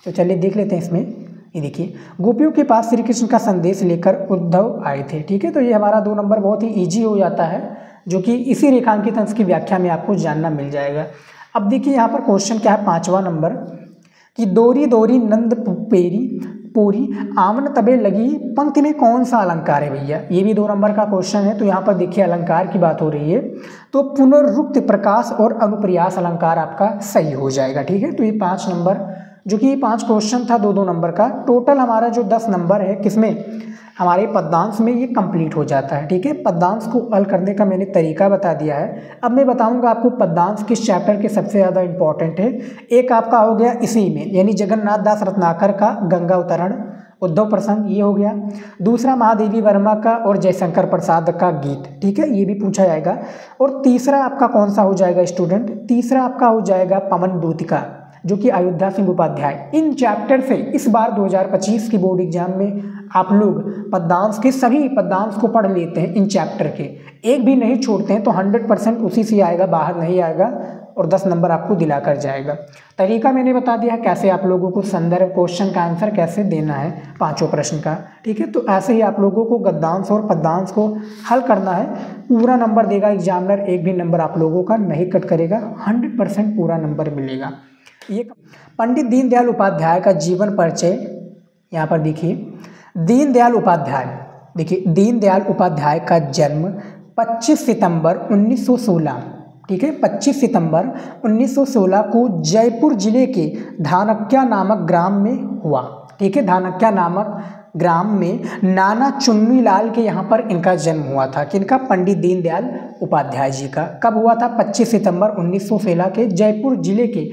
तो चलिए देख लेते हैं इसमें। ये देखिए, गोपियों के पास श्री कृष्ण का संदेश लेकर उद्धव आए थे। ठीक है, तो ये हमारा 2 नंबर बहुत ही ईजी हो जाता है, जो कि इसी रेखांकित अंश की व्याख्या में आपको जानना मिल जाएगा। अब देखिए यहाँ पर क्वेश्चन क्या है, 5वां नंबर, कि दोरी दोरी नंद पेरी पूरी आमन तबे लगी पंक्ति में कौन सा अलंकार है भैया। ये भी 2 नंबर का क्वेश्चन है। तो यहाँ पर देखिए अलंकार की बात हो रही है, तो पुनरुक्त प्रकाश और अनुप्रयास अलंकार आपका सही हो जाएगा। ठीक है, तो ये 5 नंबर, जो कि 5 क्वेश्चन था 2-2 नंबर का, टोटल हमारा जो 10 नंबर है किसमें, हमारे पद्यांश में ये कंप्लीट हो जाता है। ठीक है, पद्यांश को हल करने का मैंने तरीका बता दिया है। अब मैं बताऊंगा आपको पद्यांश किस चैप्टर के सबसे ज़्यादा इंपॉर्टेंट है। एक आपका हो गया इसी में, यानी जगन्नाथ दास रत्नाकर का गंगा अवतरण उद्धव प्रसंग, ये हो गया। दूसरा महादेवी वर्मा का और जयशंकर प्रसाद का गीत। ठीक है, ये भी पूछा जाएगा। और तीसरा आपका कौन सा हो जाएगा स्टूडेंट, तीसरा आपका हो जाएगा पवन दूत का, जो कि अयोध्या सिंह उपाध्याय। इन चैप्टर से इस बार 2025 की बोर्ड एग्जाम में आप लोग पद्यांश के सभी पद्यांश को पढ़ लेते हैं, इन चैप्टर के एक भी नहीं छोड़ते हैं, तो 100% उसी से आएगा, बाहर नहीं आएगा, और 10 नंबर आपको दिला कर जाएगा। तरीका मैंने बता दिया कैसे आप लोगों को संदर्भ क्वेश्चन का आंसर कैसे देना है 5 प्रश्न का। ठीक है, तो ऐसे ही आप लोगों को गद्यांश और पद्यांश को हल करना है। पूरा नंबर देगा एग्जामिनर, एक भी नंबर आप लोगों का नहीं कट करेगा, 100% पूरा नंबर मिलेगा। ये पंडित दीनदयाल उपाध्याय का जीवन परिचय, यहाँ पर देखिए दीनदयाल उपाध्याय, देखिए दीनदयाल उपाध्याय का जन्म 25 सितंबर 1916, ठीक है, 25 सितंबर 1916 को जयपुर जिले के धानक्या नामक ग्राम में हुआ। ठीक है, धानक्या नामक ग्राम में नाना चुन्नीलाल के यहाँ पर इनका जन्म हुआ था। किनका, पंडित दीनदयाल उपाध्याय जी का। कब हुआ था, 25 सितंबर 1916 के जयपुर जिले के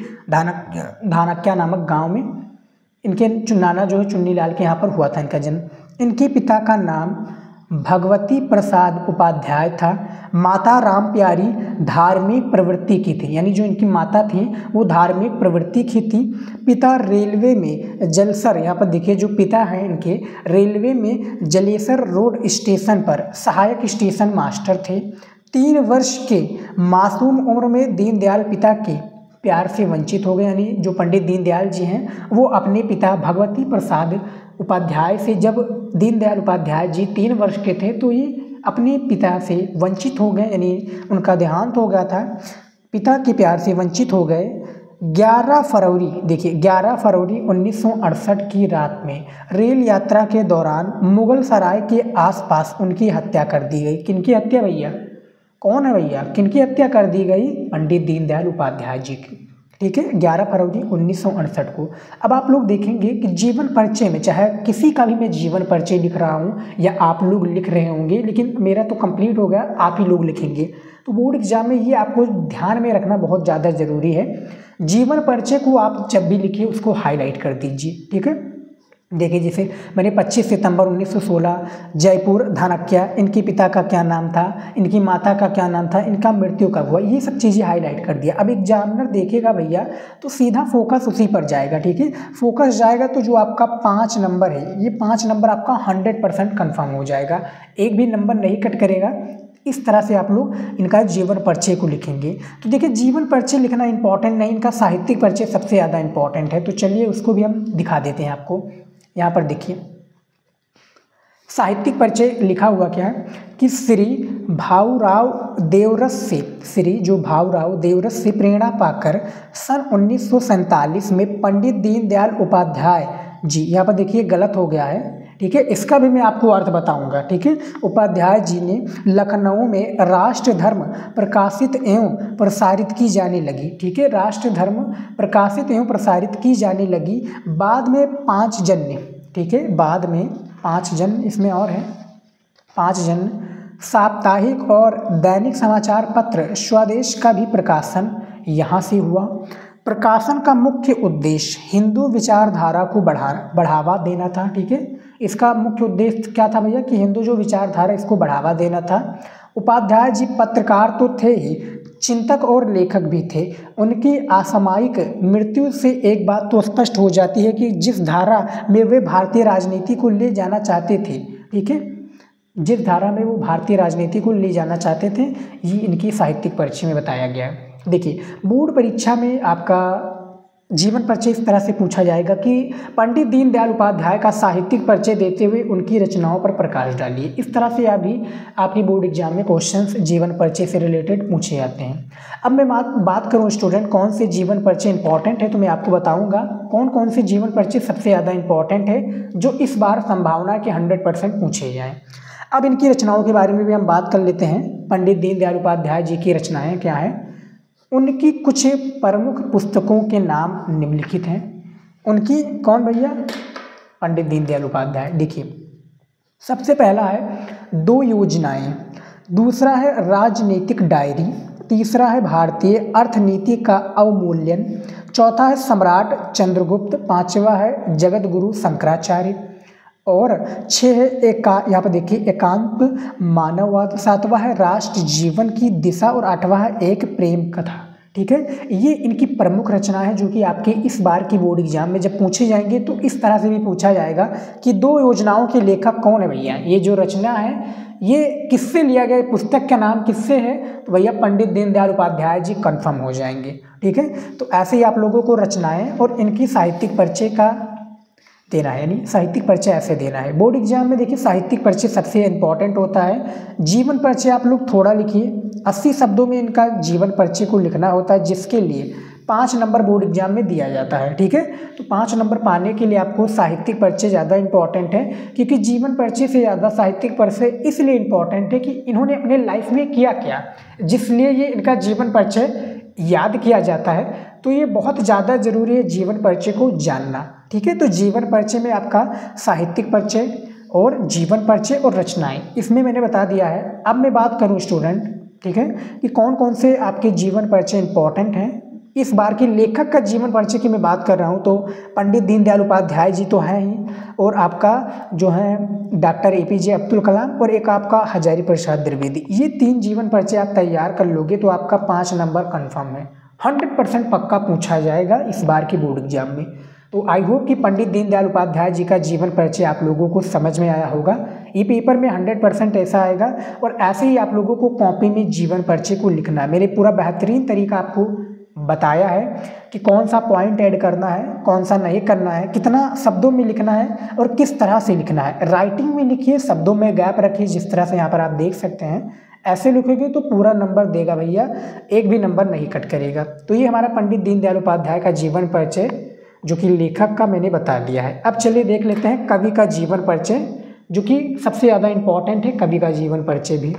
धानक्या नामक गांव में इनके नाना जो है चुन्नीलाल के यहाँ पर हुआ था इनका जन्म। इनके पिता का नाम भगवती प्रसाद उपाध्याय था। माता राम प्यारी धार्मिक प्रवृत्ति की थी, यानी जो इनकी माता थी वो धार्मिक प्रवृत्ति की थी। पिता रेलवे में जलसर, यहाँ पर देखिए जो पिता हैं इनके रेलवे में जलेसर रोड स्टेशन पर सहायक स्टेशन मास्टर थे। 3 वर्ष के मासूम उम्र में दीनदयाल पिता के प्यार से वंचित हो गए, यानी जो पंडित दीनदयाल जी हैं वो अपने पिता भगवती प्रसाद उपाध्याय से, जब दीनदयाल उपाध्याय जी 3 वर्ष के थे तो ये अपने पिता से वंचित हो गए, यानी उनका देहांत हो गया था, पिता के प्यार से वंचित हो गए। 11 फरवरी, देखिए 11 फरवरी 1968 की रात में रेल यात्रा के दौरान मुगल सराय के आसपास उनकी हत्या कर दी गई। किनकी हत्या भैया, कौन है भैया, किनकी हत्या कर दी गई, पंडित दीनदयाल उपाध्याय जी की। ठीक है, 11 फरवरी 1968 को। अब आप लोग देखेंगे कि जीवन परिचय में, चाहे किसी का भी मैं जीवन परिचय लिख रहा हूँ या आप लोग लिख रहे होंगे, लेकिन मेरा तो कंप्लीट हो गया, आप ही लोग लिखेंगे, तो बोर्ड एग्जाम में ये आपको ध्यान में रखना बहुत ज़्यादा ज़रूरी है। जीवन परिचय को आप जब भी लिखिए उसको हाईलाइट कर दीजिए। ठीक है, देखिए जैसे मैंने 25 सितंबर 1916 जयपुर धानक्या, इनके पिता का क्या नाम था, इनकी माता का क्या नाम था, इनका मृत्यु कब हुआ, ये सब चीज़ें हाईलाइट कर दिया। अब एग्जामिनर देखेगा भैया तो सीधा फोकस उसी पर जाएगा। ठीक है, फोकस जाएगा तो जो आपका 5 नंबर है, ये 5 नंबर आपका 100% कन्फर्म हो जाएगा, एक भी नंबर नहीं कट करेगा। इस तरह से आप लोग इनका जीवन परिचय को लिखेंगे। तो देखिए जीवन परिचय लिखना इंपॉर्टेंट नहीं, इनका साहित्यिक परिचय सबसे ज़्यादा इंपॉर्टेंट है। तो चलिए उसको भी हम दिखा देते हैं आपको। यहाँ पर देखिए साहित्यिक परिचय लिखा हुआ क्या है कि श्री भाऊराव देवरस से, श्री जो भाऊराव देवरस से प्रेरणा पाकर सन 1947 में पंडित दीनदयाल उपाध्याय जी, यहाँ पर देखिए गलत हो गया है, ठीक है, इसका भी मैं आपको अर्थ बताऊंगा। ठीक है, उपाध्याय जी ने लखनऊ में राष्ट्र धर्म प्रकाशित एवं प्रसारित की जाने लगी। ठीक है, राष्ट्र धर्म प्रकाशित एवं प्रसारित की जाने लगी। बाद में 5 जन्य, ठीक है, बाद में 5 जन्य, इसमें और है 5 जन्य साप्ताहिक और दैनिक समाचार पत्र स्वदेश का भी प्रकाशन यहाँ से हुआ। प्रकाशन का मुख्य उद्देश्य हिंदू विचारधारा को बढ़ावा देना था। ठीक है, इसका मुख्य उद्देश्य क्या था भैया कि हिंदू जो विचारधारा इसको बढ़ावा देना था। उपाध्याय जी पत्रकार तो थे ही, चिंतक और लेखक भी थे। उनकी असामयिक मृत्यु से एक बात तो स्पष्ट हो जाती है कि जिस धारा में वे भारतीय राजनीति को ले जाना चाहते थे, ठीक है, जिस धारा में वो भारतीय राजनीति को ले जाना चाहते थे, ये इनकी साहित्यिक परिचय में बताया गया है। देखिए बोर्ड परीक्षा में आपका जीवन परिचय इस तरह से पूछा जाएगा कि पंडित दीनदयाल उपाध्याय का साहित्यिक परिचय देते हुए उनकी रचनाओं पर प्रकाश डालिए। इस तरह से अभी आपकी बोर्ड एग्जाम में क्वेश्चंस जीवन परिचय से रिलेटेड पूछे जाते हैं। अब मैं बात करूं स्टूडेंट कौन से जीवन परिचय इंपॉर्टेंट है, तो मैं आपको बताऊंगा कौन कौन से जीवन परिचय सबसे ज़्यादा इंपॉर्टेंट है जो इस बार संभावना के 100% पूछे जाएँ। अब इनकी रचनाओं के बारे में भी हम बात कर लेते हैं। पंडित दीनदयाल उपाध्याय जी की रचनाएँ क्या हैं, उनकी कुछ प्रमुख पुस्तकों के नाम निम्नलिखित हैं। उनकी कौन भैया, पंडित दीनदयाल उपाध्याय। देखिए सबसे पहला है 2 योजनाएं, दूसरा है राजनीतिक डायरी, तीसरा है भारतीय अर्थनीति का अवमूल्यन, चौथा है सम्राट चंद्रगुप्त, पांचवा है जगत गुरु शंकराचार्य और 6 है यहाँ पर देखिए एकांत मानववाद, 7वां है राष्ट्र जीवन की दिशा और 8वां है एक प्रेम कथा। ठीक है, ये इनकी प्रमुख रचना है जो कि आपके इस बार की बोर्ड एग्जाम में जब पूछे जाएंगे तो इस तरह से भी पूछा जाएगा कि 2 योजनाओं के लेखक कौन है भैया, ये जो रचना है ये किससे लिया गया, पुस्तक का नाम किससे है, तो भैया पंडित दीनदयाल उपाध्याय जी कन्फर्म हो जाएंगे। ठीक है, तो ऐसे ही आप लोगों को रचनाएं और इनकी साहित्यिक परिचय का देना है, यानी साहित्यिक परिचय ऐसे देना है। बोर्ड एग्जाम में देखिए साहित्यिक परिचय सबसे इंपॉर्टेंट होता है। जीवन परिचय आप लोग थोड़ा लिखिए, 80 शब्दों में इनका जीवन परिचय को लिखना होता है जिसके लिए 5 नंबर बोर्ड एग्जाम में दिया जाता है। ठीक है, तो 5 नंबर पाने के लिए आपको साहित्यिक परिचय ज़्यादा इंपॉर्टेंट है, क्योंकि जीवन परिचय से ज़्यादा साहित्यिक परिचय इसलिए इंपॉर्टेंट है कि इन्होंने अपने लाइफ में किया क्या, जिसलिए ये इनका जीवन परिचय याद किया जाता है। तो ये बहुत ज़्यादा ज़रूरी है जीवन परिचय को जानना। ठीक है, तो जीवन परिचय में आपका साहित्यिक परिचय और जीवन परिचय और रचनाएं इसमें मैंने बता दिया है। अब मैं बात करूं स्टूडेंट, ठीक है, कि कौन कौन से आपके जीवन परिचय इंपॉर्टेंट हैं। इस बार के लेखक का जीवन परिचय की मैं बात कर रहा हूं तो पंडित दीनदयाल उपाध्याय जी तो हैं ही, और आपका जो है डॉक्टर APJ अब्दुल कलाम और एक आपका हजारी प्रसाद द्विवेदी। ये 3 जीवन परिचय आप तैयार कर लोगे तो आपका 5 नंबर कन्फर्म है, 100% पक्का पूछा जाएगा इस बार की बोर्ड एग्जाम में। तो आई होप कि पंडित दीनदयाल उपाध्याय जी का जीवन परिचय आप लोगों को समझ में आया होगा। ये पेपर में 100% ऐसा आएगा और ऐसे ही आप लोगों को कॉपी में जीवन परिचय को लिखना है। मेरे पूरा बेहतरीन तरीका आपको बताया है कि कौन सा पॉइंट ऐड करना है, कौन सा नहीं करना है, कितना शब्दों में लिखना है और किस तरह से लिखना है। राइटिंग में लिखिए, शब्दों में गैप रखिए, जिस तरह से यहाँ पर आप देख सकते हैं। ऐसे लिखोगे तो पूरा नंबर देगा भैया, एक भी नंबर नहीं कट करेगा। तो ये हमारा पंडित दीनदयाल उपाध्याय का जीवन परिचय जो कि लेखक का मैंने बता दिया है। अब चलिए देख लेते हैं कवि का जीवन परिचय, जो कि सबसे ज़्यादा इम्पॉर्टेंट है कवि का जीवन परिचय भी।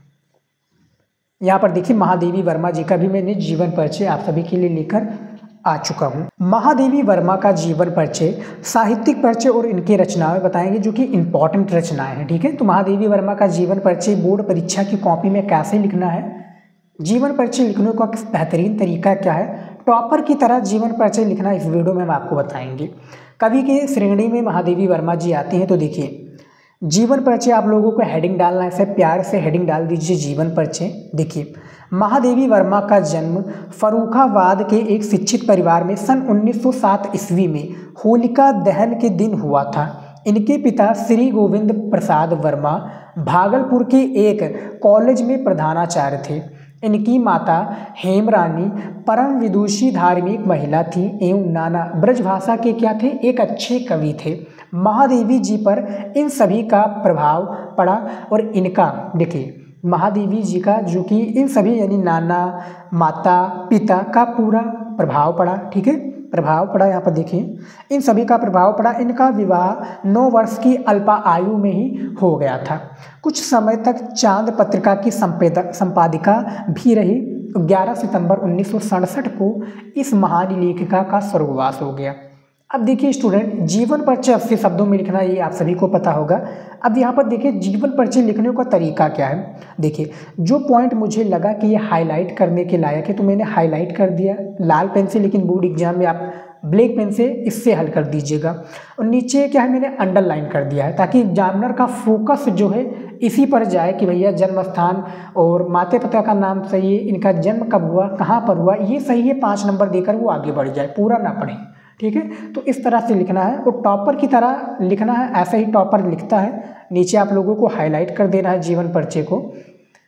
यहाँ पर देखिए महादेवी वर्मा जी का भी मैंने जीवन परिचय आप सभी के लिए लेकर आ चुका हूँ। महादेवी वर्मा का जीवन परिचय, साहित्यिक परिचय और इनकी रचनाएं बताएंगे जो कि इंपॉर्टेंट रचनाएं हैं। ठीक है, तो महादेवी वर्मा का जीवन परिचय बोर्ड परीक्षा की कॉपी में कैसे लिखना है, जीवन परिचय लिखने का बेहतरीन तरीका क्या है, टॉपर की तरह जीवन परिचय लिखना इस वीडियो में हम आपको बताएंगे। कवि के श्रेणी में महादेवी वर्मा जी आती हैं। तो देखिए जीवन परिचय आप लोगों को हेडिंग डालना है, ऐसे प्यार से हेडिंग डाल दीजिए जीवन परिचय। देखिए महादेवी वर्मा का जन्म फर्रुखाबाद के एक शिक्षित परिवार में सन 1907 ईस्वी में होलिका दहन के दिन हुआ था। इनके पिता श्री गोविंद प्रसाद वर्मा भागलपुर के एक कॉलेज में प्रधानाचार्य थे। इनकी माता हेमरानी परम विदुषी धार्मिक महिला थी एवं नाना ब्रजभाषा के क्या थे, एक अच्छे कवि थे। महादेवी जी पर इन सभी का प्रभाव पड़ा और इनका देखिए महादेवी जी का जो कि इन सभी यानी नाना माता पिता का पूरा प्रभाव पड़ा। ठीक है, प्रभाव पड़ा, यहाँ पर देखिए इन सभी का प्रभाव पड़ा। इनका विवाह 9 वर्ष की अल्पा आयु में ही हो गया था। कुछ समय तक चांद पत्रिका की संपादिका भी रही। 11 सितंबर 1967 को इस महान लेखिका का स्वर्गवास हो गया। अब देखिए स्टूडेंट जीवन परिचय 80 शब्दों में लिखना ये आप सभी को पता होगा। अब यहाँ पर देखिए जीवन परिचय लिखने का तरीका क्या है। देखिए जो पॉइंट मुझे लगा कि ये हाईलाइट करने के लायक है तो मैंने हाईलाइट कर दिया लाल पेन से, लेकिन बोर्ड एग्जाम में आप ब्लैक पेन से इससे हल कर दीजिएगा। और नीचे क्या है मैंने अंडरलाइन कर दिया है ताकि एग्जामिनर का फोकस जो है इसी पर जाए कि भैया जन्म स्थान और माता पिता का नाम सही है, इनका जन्म कब हुआ, कहाँ पर हुआ, ये सही है, 5 नंबर देकर वो आगे बढ़ जाए, पूरा ना पढ़े। ठीक है, तो इस तरह से लिखना है और टॉपर की तरह लिखना है, ऐसा ही टॉपर लिखता है। नीचे आप लोगों को हाईलाइट कर देना है जीवन परिचय को।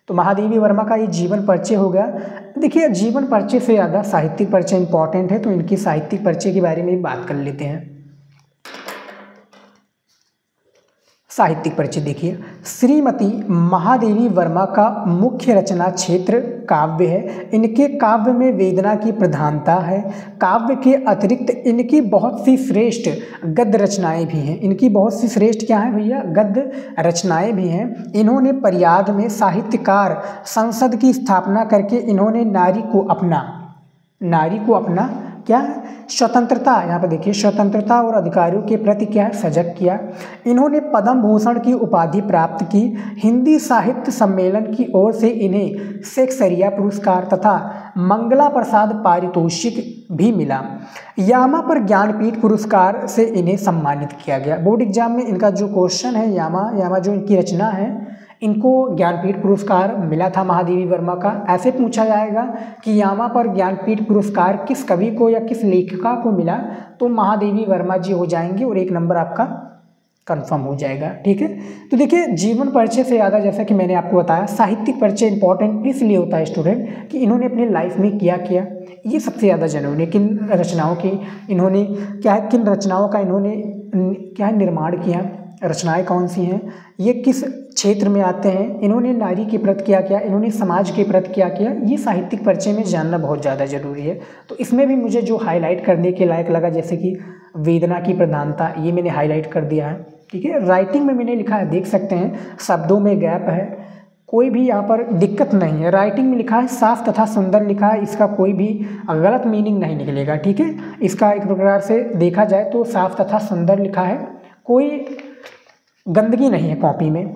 तो महादेवी वर्मा का ये जीवन परिचय हो गया। देखिए जीवन परिचय से ज़्यादा साहित्यिक परिचय इंपॉर्टेंट है, तो इनकी साहित्यिक परिचय के बारे में बात कर लेते हैं। साहित्यिक परिचय देखिए, श्रीमती महादेवी वर्मा का मुख्य रचना क्षेत्र काव्य है। इनके काव्य में वेदना की प्रधानता है। काव्य के अतिरिक्त इनकी बहुत सी श्रेष्ठ गद्य रचनाएं भी हैं। इनकी बहुत सी श्रेष्ठ क्या है भैया, गद्य रचनाएं भी हैं। इन्होंने परियाद में साहित्यकार संसद की स्थापना करके इन्होंने नारी को अपना क्या है, स्वतंत्रता, यहाँ पर देखिए स्वतंत्रता और अधिकारियों के प्रति क्या है, सजग किया। इन्होंने पद्म भूषण की उपाधि प्राप्त की। हिंदी साहित्य सम्मेलन की ओर से इन्हें शेक्सपियर पुरस्कार तथा मंगला प्रसाद पारितोषिक भी मिला। यामा पर ज्ञानपीठ पुरस्कार से इन्हें सम्मानित किया गया। बोर्ड एग्जाम में इनका जो क्वेश्चन है, यामा जो इनकी रचना है, इनको ज्ञानपीठ पुरस्कार मिला था महादेवी वर्मा का। ऐसे पूछा जाएगा कि यामा पर ज्ञानपीठ पुरस्कार किस कवि को या किस लेखिका को मिला, तो महादेवी वर्मा जी हो जाएंगे और 1 नंबर आपका कंफर्म हो जाएगा। ठीक है, तो देखिए जीवन परिचय से ज़्यादा, जैसा कि मैंने आपको बताया, साहित्यिक परिचय इंपॉर्टेंट इसलिए होता है स्टूडेंट कि इन्होंने अपनी लाइफ में किया ये सबसे ज़्यादा जरूरी है। किन रचनाओं की इन्होंने किन रचनाओं का इन्होंने निर्माण किया, रचनाएं कौन सी हैं, ये किस क्षेत्र में आते हैं, इन्होंने नारी के प्रति क्या किया, इन्होंने समाज के प्रति क्या किया, ये साहित्यिक परिचय में जानना बहुत ज़्यादा ज़रूरी है। तो इसमें भी मुझे जो हाईलाइट करने के लायक लगा, जैसे कि वेदना की प्रधानता, ये मैंने हाईलाइट कर दिया है। ठीक है, राइटिंग में मैंने लिखा है, देख सकते हैं शब्दों में गैप है, कोई भी यहाँ पर दिक्कत नहीं है। राइटिंग में लिखा है साफ तथा सुंदर लिखा है, इसका कोई भी गलत मीनिंग नहीं निकलेगा। ठीक है, इसका एक प्रकार से देखा जाए तो साफ तथा सुंदर लिखा है, कोई गंदगी नहीं है कॉपी में।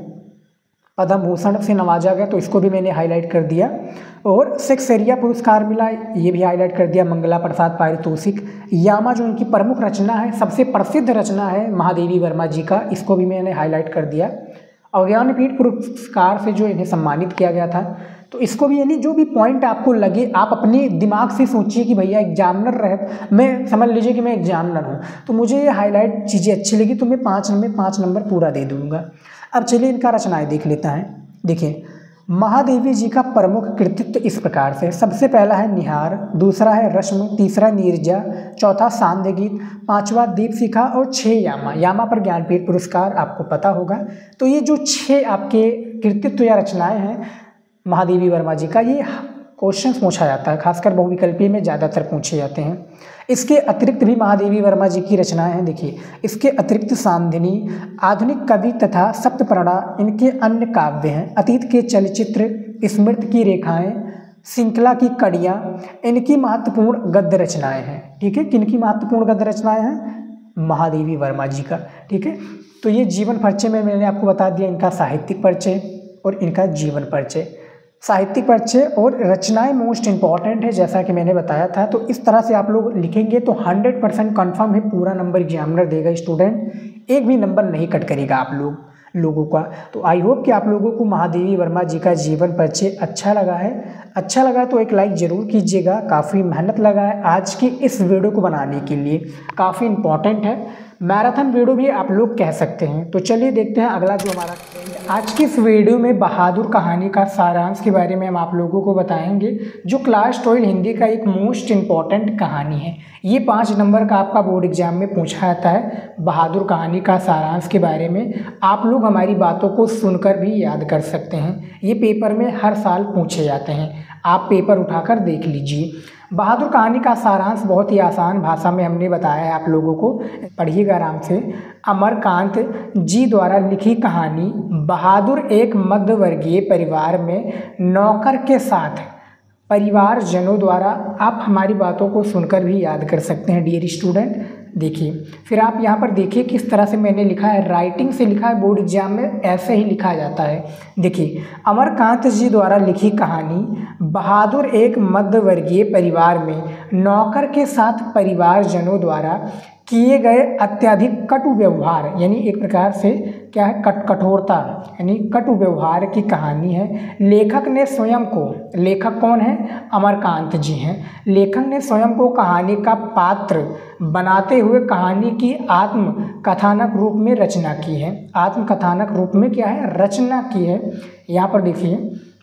पद्म भूषण से नवाजा गया, तो इसको भी मैंने हाईलाइट कर दिया। और शेक्सपियर पुरस्कार मिला, ये भी हाईलाइट कर दिया। मंगला प्रसाद पारितोषिक, यामा जो इनकी प्रमुख रचना है, सबसे प्रसिद्ध रचना है महादेवी वर्मा जी का, इसको भी मैंने हाईलाइट कर दिया। और ज्ञानपीठ पुरस्कार से जो इन्हें सम्मानित किया गया था, तो इसको भी, यानी जो भी पॉइंट आपको लगे आप अपने दिमाग से सोचिए कि भैया एग्जामिनर रहे, मैं समझ लीजिए कि मैं एग्जामिनर हूँ, तो मुझे ये हाईलाइट चीज़ें अच्छी लगी तो मैं 5 नंबर पूरा दे दूँगा। अब चलिए इनका रचनाएं देख लेता है। देखिए महादेवी जी का प्रमुख कृतित्व इस प्रकार से, सबसे पहला है निहार, दूसरा है रश्मि, तीसरा नीरजा, चौथा सांध्य गीत, 5वां दीपशिखा और 6 यामा पर ज्ञानपीठ पुरस्कार आपको पता होगा। तो ये जो 6 आपके कृतित्व या रचनाएं हैं महादेवी वर्मा जी का, ये क्वेश्चन पूछा जाता है, खासकर बहुविकल्पीय में ज़्यादातर पूछे जाते हैं। इसके अतिरिक्त भी महादेवी वर्मा जी की रचनाएं हैं। देखिए इसके अतिरिक्त सांधिनी, आधुनिक कवि तथा सप्तपर्णा इनके अन्य काव्य हैं। अतीत के चलचित्र, स्मृति की रेखाएं, श्रृंखला की कड़ियाँ इनकी महत्वपूर्ण गद्य रचनाएं हैं। ठीक है, किनकी महत्वपूर्ण गद्य रचनाएं हैं, महादेवी वर्मा जी का। ठीक है, तो ये जीवन परिचय में मैंने आपको बता दिया, इनका साहित्यिक परिचय और इनका जीवन परिचय। साहित्यिक परिचय और रचनाएं मोस्ट इंपॉर्टेंट है, जैसा कि मैंने बताया था। तो इस तरह से आप लोग लिखेंगे तो 100% कन्फर्म है पूरा नंबर एग्जामिनर देगा स्टूडेंट, एक भी नंबर नहीं कट करेगा आप लोगों का। तो आई होप कि आप लोगों को महादेवी वर्मा जी का जीवन परिचय अच्छा लगा है। अच्छा लगा तो एक लाइक ज़रूर कीजिएगा। काफ़ी मेहनत लगा है आज की इस वीडियो को बनाने के लिए, काफ़ी इंपॉर्टेंट है, मैराथन वीडियो भी आप लोग कह सकते हैं। तो चलिए देखते हैं अगला जो हमारा आज की इस वीडियो में बहादुर कहानी का सारांश के बारे में हम आप लोगों को बताएंगे, जो क्लास 12 हिंदी का एक मोस्ट इम्पॉर्टेंट कहानी है। ये 5 नंबर का आपका बोर्ड एग्जाम में पूछा जाता है। बहादुर कहानी का सारांश के बारे में आप लोग हमारी बातों को सुनकर भी याद कर सकते हैं। ये पेपर में हर साल पूछे जाते हैं, आप पेपर उठाकर देख लीजिए। बहादुर कहानी का सारांश बहुत ही आसान भाषा में हमने बताया है आप लोगों को, पढ़िएगा आराम से। अमरकांत जी द्वारा लिखी कहानी। बहादुर एक मध्यवर्गीय परिवार में नौकर के साथ परिवारजनों द्वारा, आप हमारी बातों को सुनकर भी याद कर सकते हैं डियर स्टूडेंट। देखिए फिर आप यहाँ पर देखिए किस तरह से मैंने लिखा है, राइटिंग से लिखा है, बोर्ड एग्जाम में ऐसे ही लिखा जाता है। देखिए अमरकांत जी द्वारा लिखी कहानी। बहादुर एक मध्यवर्गीय परिवार में नौकर के साथ परिवारजनों द्वारा किए गए अत्यधिक कटु व्यवहार, यानी एक प्रकार से क्या है, कठोरता यानी कटु व्यवहार की कहानी है। लेखक ने स्वयं को, लेखक कौन है, अमरकांत जी हैं, लेखक ने स्वयं को कहानी का पात्र बनाते हुए कहानी की आत्म कथानक रूप में रचना की है। आत्म कथानक रूप में क्या है, रचना की है। यहाँ पर देखिए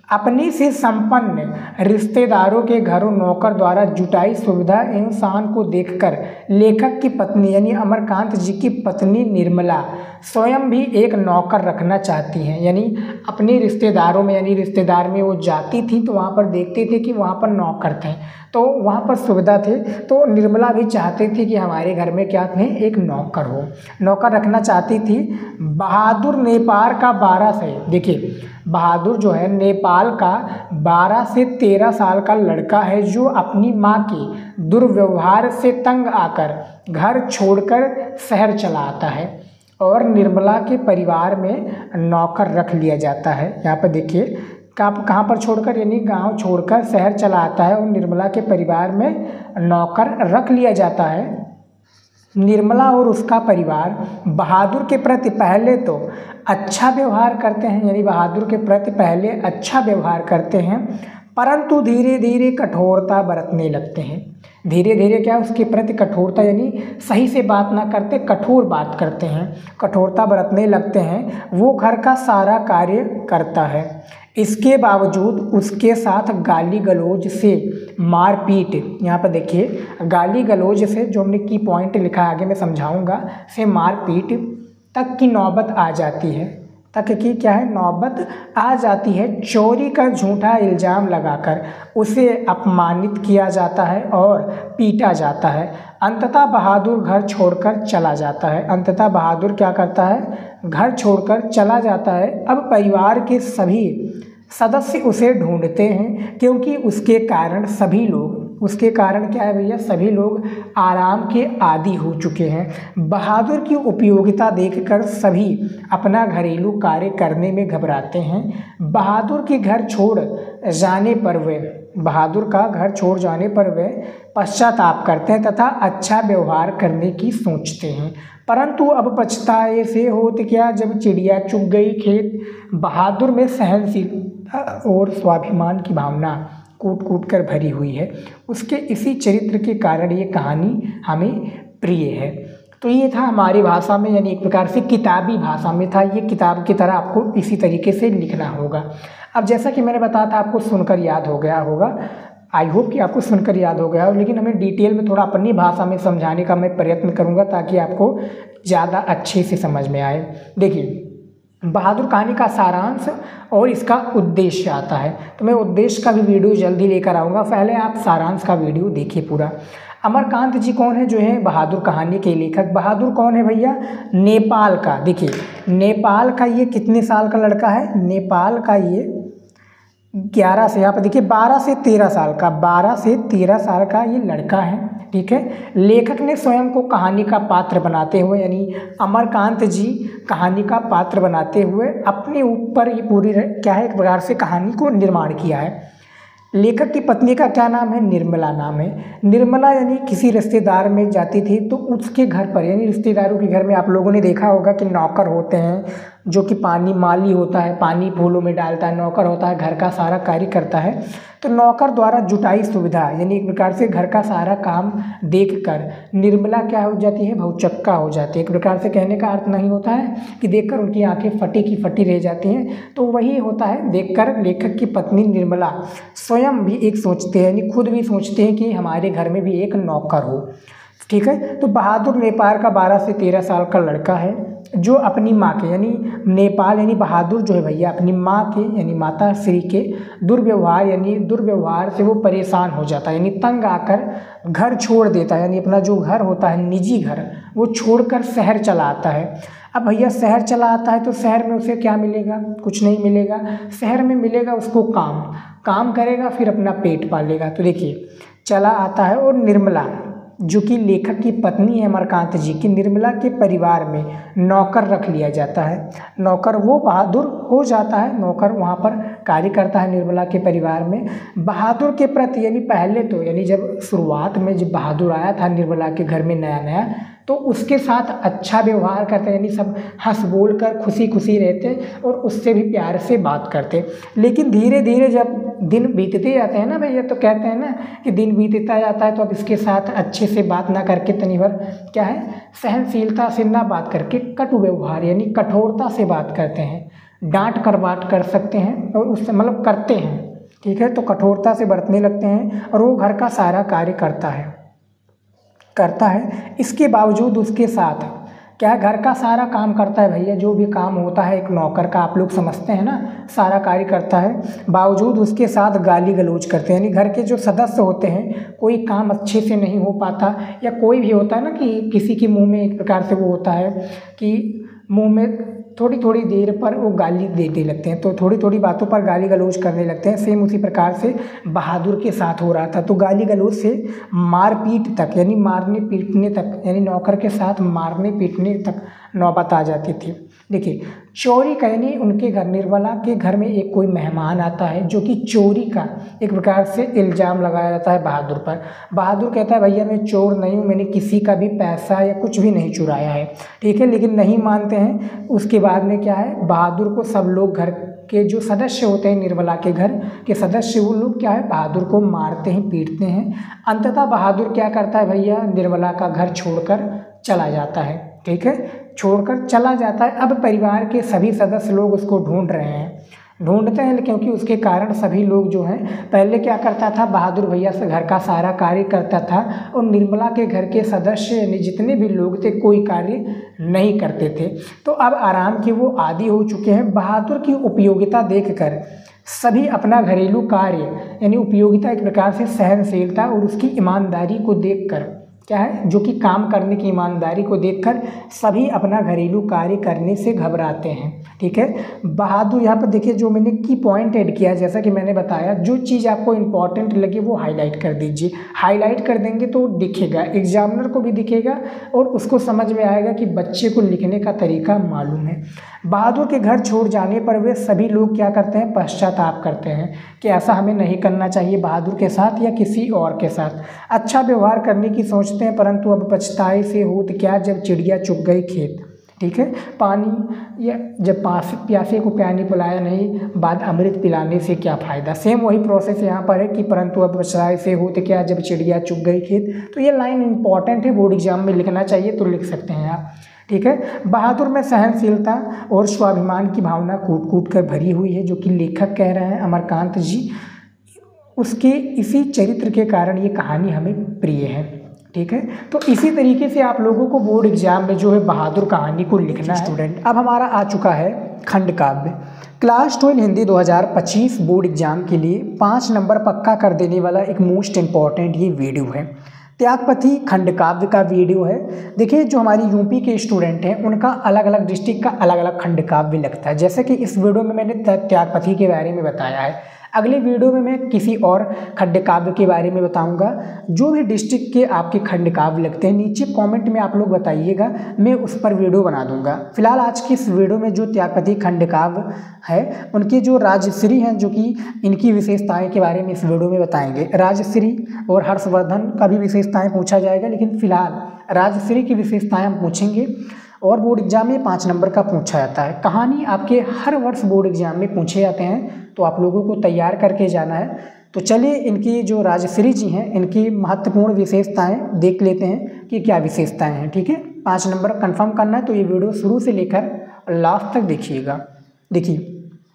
अपनी से संपन्न रिश्तेदारों के घरों नौकर द्वारा जुटाई सुविधा एवं शान को देखकर लेखक की पत्नी यानी अमरकांत जी की पत्नी निर्मला स्वयं भी एक नौकर रखना चाहती हैं। यानी अपने रिश्तेदारों में, यानी रिश्तेदार में वो जाती थी तो वहाँ पर देखते थे कि वहाँ पर नौकर थे, तो वहाँ पर सुविधा थे, तो निर्मला भी चाहती थी कि हमारे घर में क्या थे, एक नौकर हो, नौकर रखना चाहती थी। बहादुर नेपाल का 12 से, देखिए बहादुर जो है नेपाल का 12 से 13 साल का लड़का है जो अपनी माँ के दुर्व्यवहार से तंग आकर घर छोड़कर शहर चला आता है और निर्मला के परिवार में नौकर रख लिया जाता है। यहाँ पर देखिए कहाँ पर छोड़कर, यानी गांव छोड़कर शहर चला आता है और निर्मला के परिवार में नौकर रख लिया जाता है। निर्मला और उसका परिवार बहादुर के प्रति पहले तो अच्छा व्यवहार करते हैं, यानी बहादुर के प्रति पहले अच्छा व्यवहार करते हैं, परंतु धीरे धीरे कठोरता बरतने लगते हैं। धीरे धीरे क्या, उसके प्रति कठोरता, यानी सही से बात ना करते, कठोर बात करते हैं, कठोरता बरतने लगते हैं। वो घर का सारा कार्य करता है, इसके बावजूद उसके साथ गाली गलौज से मारपीट, यहाँ पर देखिए गाली गलौज से, जो हमने की पॉइंट लिखा है आगे मैं समझाऊंगा, से मारपीट तक की नौबत आ जाती है, तक की क्या है, नौबत आ जाती है। चोरी का झूठा इल्ज़ाम लगाकर उसे अपमानित किया जाता है और पीटा जाता है। अंततः बहादुर घर छोड़कर चला जाता है। अंततः बहादुर क्या करता है, घर छोड़कर चला जाता है। अब परिवार के सभी सदस्य उसे ढूंढते हैं क्योंकि उसके कारण सभी लोग, उसके कारण क्या है भैया, सभी लोग आराम के आदी हो चुके हैं। बहादुर की उपयोगिता देखकर सभी अपना घरेलू कार्य करने में घबराते हैं। बहादुर के घर छोड़ जाने पर वे, बहादुर का घर छोड़ जाने पर वे पश्चाताप करते हैं तथा अच्छा व्यवहार करने की सोचते हैं, परंतु अब पछताए से होते क्या, जब चिड़िया चुग गई खेत। बहादुर में सहनशीलता और स्वाभिमान की भावना कूट कूट कर भरी हुई है। उसके इसी चरित्र के कारण ये कहानी हमें प्रिय है। तो ये था हमारी भाषा में, यानी एक प्रकार से किताबी भाषा में था। ये किताब की तरह आपको इसी तरीके से लिखना होगा। अब जैसा कि मैंने बताया था, आपको सुनकर याद हो गया होगा, आई होप कि आपको सुनकर याद हो गया हो, लेकिन हमें डिटेल में थोड़ा अपनी भाषा में समझाने का मैं प्रयत्न करूँगा ताकि आपको ज़्यादा अच्छे से समझ में आए। देखिए बहादुर कहानी का सारांश और इसका उद्देश्य आता है, तो मैं उद्देश्य का भी वीडियो जल्दी लेकर आऊँगा, पहले आप सारांश का वीडियो देखिए पूरा। अमरकांत जी कौन है, जो है बहादुर कहानी के लेखक। बहादुर कौन है भैया, नेपाल का, देखिए नेपाल का ये कितने साल का लड़का है, नेपाल का ये 11 से, यहाँ पर देखिए 12 से 13 साल का, 12 से 13 साल का ये लड़का है, ठीक है। लेखक ने स्वयं को कहानी का पात्र बनाते हुए, यानी अमरकांत जी कहानी का पात्र बनाते हुए अपने ऊपर ये पूरी क्या है, एक प्रकार से कहानी को निर्माण किया है। लेखक की पत्नी का क्या नाम है, निर्मला नाम है। निर्मला यानी किसी रिश्तेदार में जाती थी तो उसके घर पर, यानी रिश्तेदारों के घर में आप लोगों ने देखा होगा कि नौकर होते हैं जो कि पानी माली होता है, पानी फूलों में डालता है, नौकर होता है, घर का सारा कार्य करता है। तो नौकर द्वारा जुटाई सुविधा, यानी एक प्रकार से घर का सारा काम देखकर निर्मला क्या हो जाती है, भौचक्का हो जाती है। एक प्रकार से कहने का अर्थ नहीं होता है कि देखकर उनकी आंखें फटी की फटी रह जाती हैं, तो वही होता है। देखकर लेखक की पत्नी निर्मला स्वयं भी एक सोचते हैं, यानी खुद भी सोचते हैं कि हमारे घर में भी एक नौकर हो, ठीक है। तो बहादुर नेपाल का 12 से 13 साल का लड़का है जो अपनी माँ के, यानी नेपाल यानी बहादुर जो है भैया अपनी माँ के, यानी माता श्री के दुर्व्यवहार, यानी दुर्व्यवहार से वो परेशान हो जाता है, यानी तंग आकर घर छोड़ देता है, यानी अपना जो घर होता है निजी घर वो छोड़कर शहर चला आता है। अब भैया शहर चला आता है तो शहर में उसे क्या मिलेगा, कुछ नहीं मिलेगा। शहर में मिलेगा उसको काम करेगा, फिर अपना पेट पालेगा। तो देखिए चला आता है और निर्मला जो कि लेखक की पत्नी है अमरकांत जी की, निर्मला के परिवार में नौकर रख लिया जाता है। नौकर वो बहादुर हो जाता है, नौकर वहाँ पर कार्य करता है निर्मला के परिवार में। बहादुर के प्रति, यानी पहले तो, यानी जब शुरुआत में जब बहादुर आया था निर्मला के घर में नया नया, तो उसके साथ अच्छा व्यवहार करते, यानी सब हंस बोल कर खुशी खुशी रहते और उससे भी प्यार से बात करते। लेकिन धीरे धीरे जब दिन बीतते जाते हैं ना भैया, तो कहते हैं ना कि दिन बीतता जाता है, तो अब इसके साथ अच्छे से बात ना करके तनी भर क्या है, सहनशीलता से ना बात करके कटु व्यवहार यानी कठोरता से बात करते हैं। डांट कर बात कर सकते हैं और उससे मतलब करते हैं, ठीक है। तो कठोरता से बरतने लगते हैं और वो घर का सारा कार्य करता है। इसके बावजूद उसके साथ क्या है, घर का सारा काम करता है भैया, जो भी काम होता है एक नौकर का आप लोग समझते हैं ना, सारा कार्य करता है, बावजूद उसके साथ गाली गलौज करते हैं। यानी घर के जो सदस्य होते हैं, कोई काम अच्छे से नहीं हो पाता, या कोई भी होता है ना कि किसी के मुंह में एक प्रकार से वो होता है कि मुंह में थोड़ी थोड़ी देर पर वो गाली देने लगते हैं, तो थोड़ी थोड़ी बातों पर गाली गलौज करने लगते हैं। सेम उसी प्रकार से बहादुर के साथ हो रहा था। तो गाली गलौज से मारपीट तक, यानी मारने पीटने तक, यानी नौकर के साथ मारने पीटने तक नौबत आ जाती थी। देखिए, चोरी का यानी उनके घर, निर्मला के घर में एक कोई मेहमान आता है जो कि चोरी का एक प्रकार से इल्ज़ाम लगाया जाता है बहादुर पर। बहादुर कहता है भैया मैं चोर नहीं हूँ, मैंने किसी का भी पैसा या कुछ भी नहीं चुराया है, ठीक है, लेकिन नहीं मानते हैं। उसके बाद में क्या है, बहादुर को सब लोग, घर के जो सदस्य होते हैं निर्मला के घर के सदस्य, वो लोग क्या है, बहादुर को मारते हैं, पीटते हैं। अंततः बहादुर क्या करता है भैया, निर्मला का घर छोड़कर चला जाता है, ठीक है, छोड़कर चला जाता है। अब परिवार के सभी सदस्य लोग उसको ढूंढते हैं क्योंकि उसके कारण सभी लोग जो हैं, पहले क्या करता था, बहादुर भैया से घर का सारा कार्य करता था और निर्मला के घर के सदस्य यानी जितने भी लोग थे कोई कार्य नहीं करते थे। तो अब आराम के वो आदी हो चुके हैं। बहादुर की उपयोगिता देखकर सभी अपना घरेलू कार्य यानी उपयोगिता, एक प्रकार से सहनशीलता और उसकी ईमानदारी को देखकर, क्या है, जो कि काम करने की ईमानदारी को देखकर सभी अपना घरेलू कार्य करने से घबराते हैं, ठीक है। बहादुर, यहाँ पर देखिए जो मैंने की पॉइंट ऐड किया, जैसा कि मैंने बताया, जो चीज़ आपको इंपॉर्टेंट लगे वो हाईलाइट कर दीजिए। हाईलाइट कर देंगे तो दिखेगा, एग्जामिनर को भी दिखेगा और उसको समझ में आएगा कि बच्चे को लिखने का तरीका मालूम है। बहादुर के घर छोड़ जाने पर वे सभी लोग क्या करते हैं, पश्चाताप करते हैं कि ऐसा हमें नहीं करना चाहिए बहादुर के साथ या किसी और के साथ। अच्छा व्यवहार करने की सोचते हैं, परंतु अब पछताए से होत क्या, जब चिड़िया चुग गई खेत, ठीक है। पानी, या जब प्यासे को पानी पिलाया नहीं, बाद अमृत पिलाने से क्या फ़ायदा। सेम वही प्रोसेस यहाँ पर है कि परंतु अब पछताए से होत क्या, जब चिड़िया चुग गई खेत। तो ये लाइन इंपॉर्टेंट है, बोर्ड एग्जाम में लिखना चाहिए, तो लिख सकते हैं आप, ठीक है। बहादुर में सहनशीलता और स्वाभिमान की भावना कूट कूट कर भरी हुई है, जो कि लेखक कह रहे हैं अमरकांत जी। उसके इसी चरित्र के कारण ये कहानी हमें प्रिय है, ठीक है। तो इसी तरीके से आप लोगों को बोर्ड एग्जाम में जो है बहादुर कहानी को लिखना है स्टूडेंट। अब हमारा आ चुका है खंड काव्य। क्लास 12 हिंदी 2025 बोर्ड एग्जाम के लिए 5 नंबर पक्का कर देने वाला एक मोस्ट इम्पॉर्टेंट ये वीडियो है, त्यागपति खंड काव्य का वीडियो है। देखिए, जो हमारी यूपी के स्टूडेंट हैं उनका अलग अलग डिस्ट्रिक्ट का अलग अलग खंड काव्य लगता है। जैसे कि इस वीडियो में मैंने त्यागपति के बारे में बताया है, अगले वीडियो में मैं किसी और खंड काव्य के बारे में बताऊंगा। जो भी डिस्ट्रिक्ट के आपके खंड काव्य लगते हैं नीचे कमेंट में आप लोग बताइएगा, मैं उस पर वीडियो बना दूंगा। फिलहाल आज की इस वीडियो में जो त्यागपति खंड काव्य है उनके जो राजश्री हैं, जो कि इनकी विशेषताएं के बारे में इस वीडियो में बताएंगे। राजश्री और हर्षवर्धन का भी विशेषताएं पूछा जाएगा, लेकिन फिलहाल राजश्री की विशेषताएं हम पूछेंगे और बोर्ड एग्जाम में 5 नंबर का पूछा जाता है। कहानी आपके हर वर्ष बोर्ड एग्जाम में पूछे जाते हैं, तो आप लोगों को तैयार करके जाना है। तो चलिए इनकी जो राजश्री जी हैं इनकी महत्वपूर्ण विशेषताएं देख लेते हैं कि क्या विशेषताएं हैं, ठीक है। 5 नंबर कंफर्म करना है तो ये वीडियो शुरू से लेकर लास्ट तक देखिएगा। देखिए,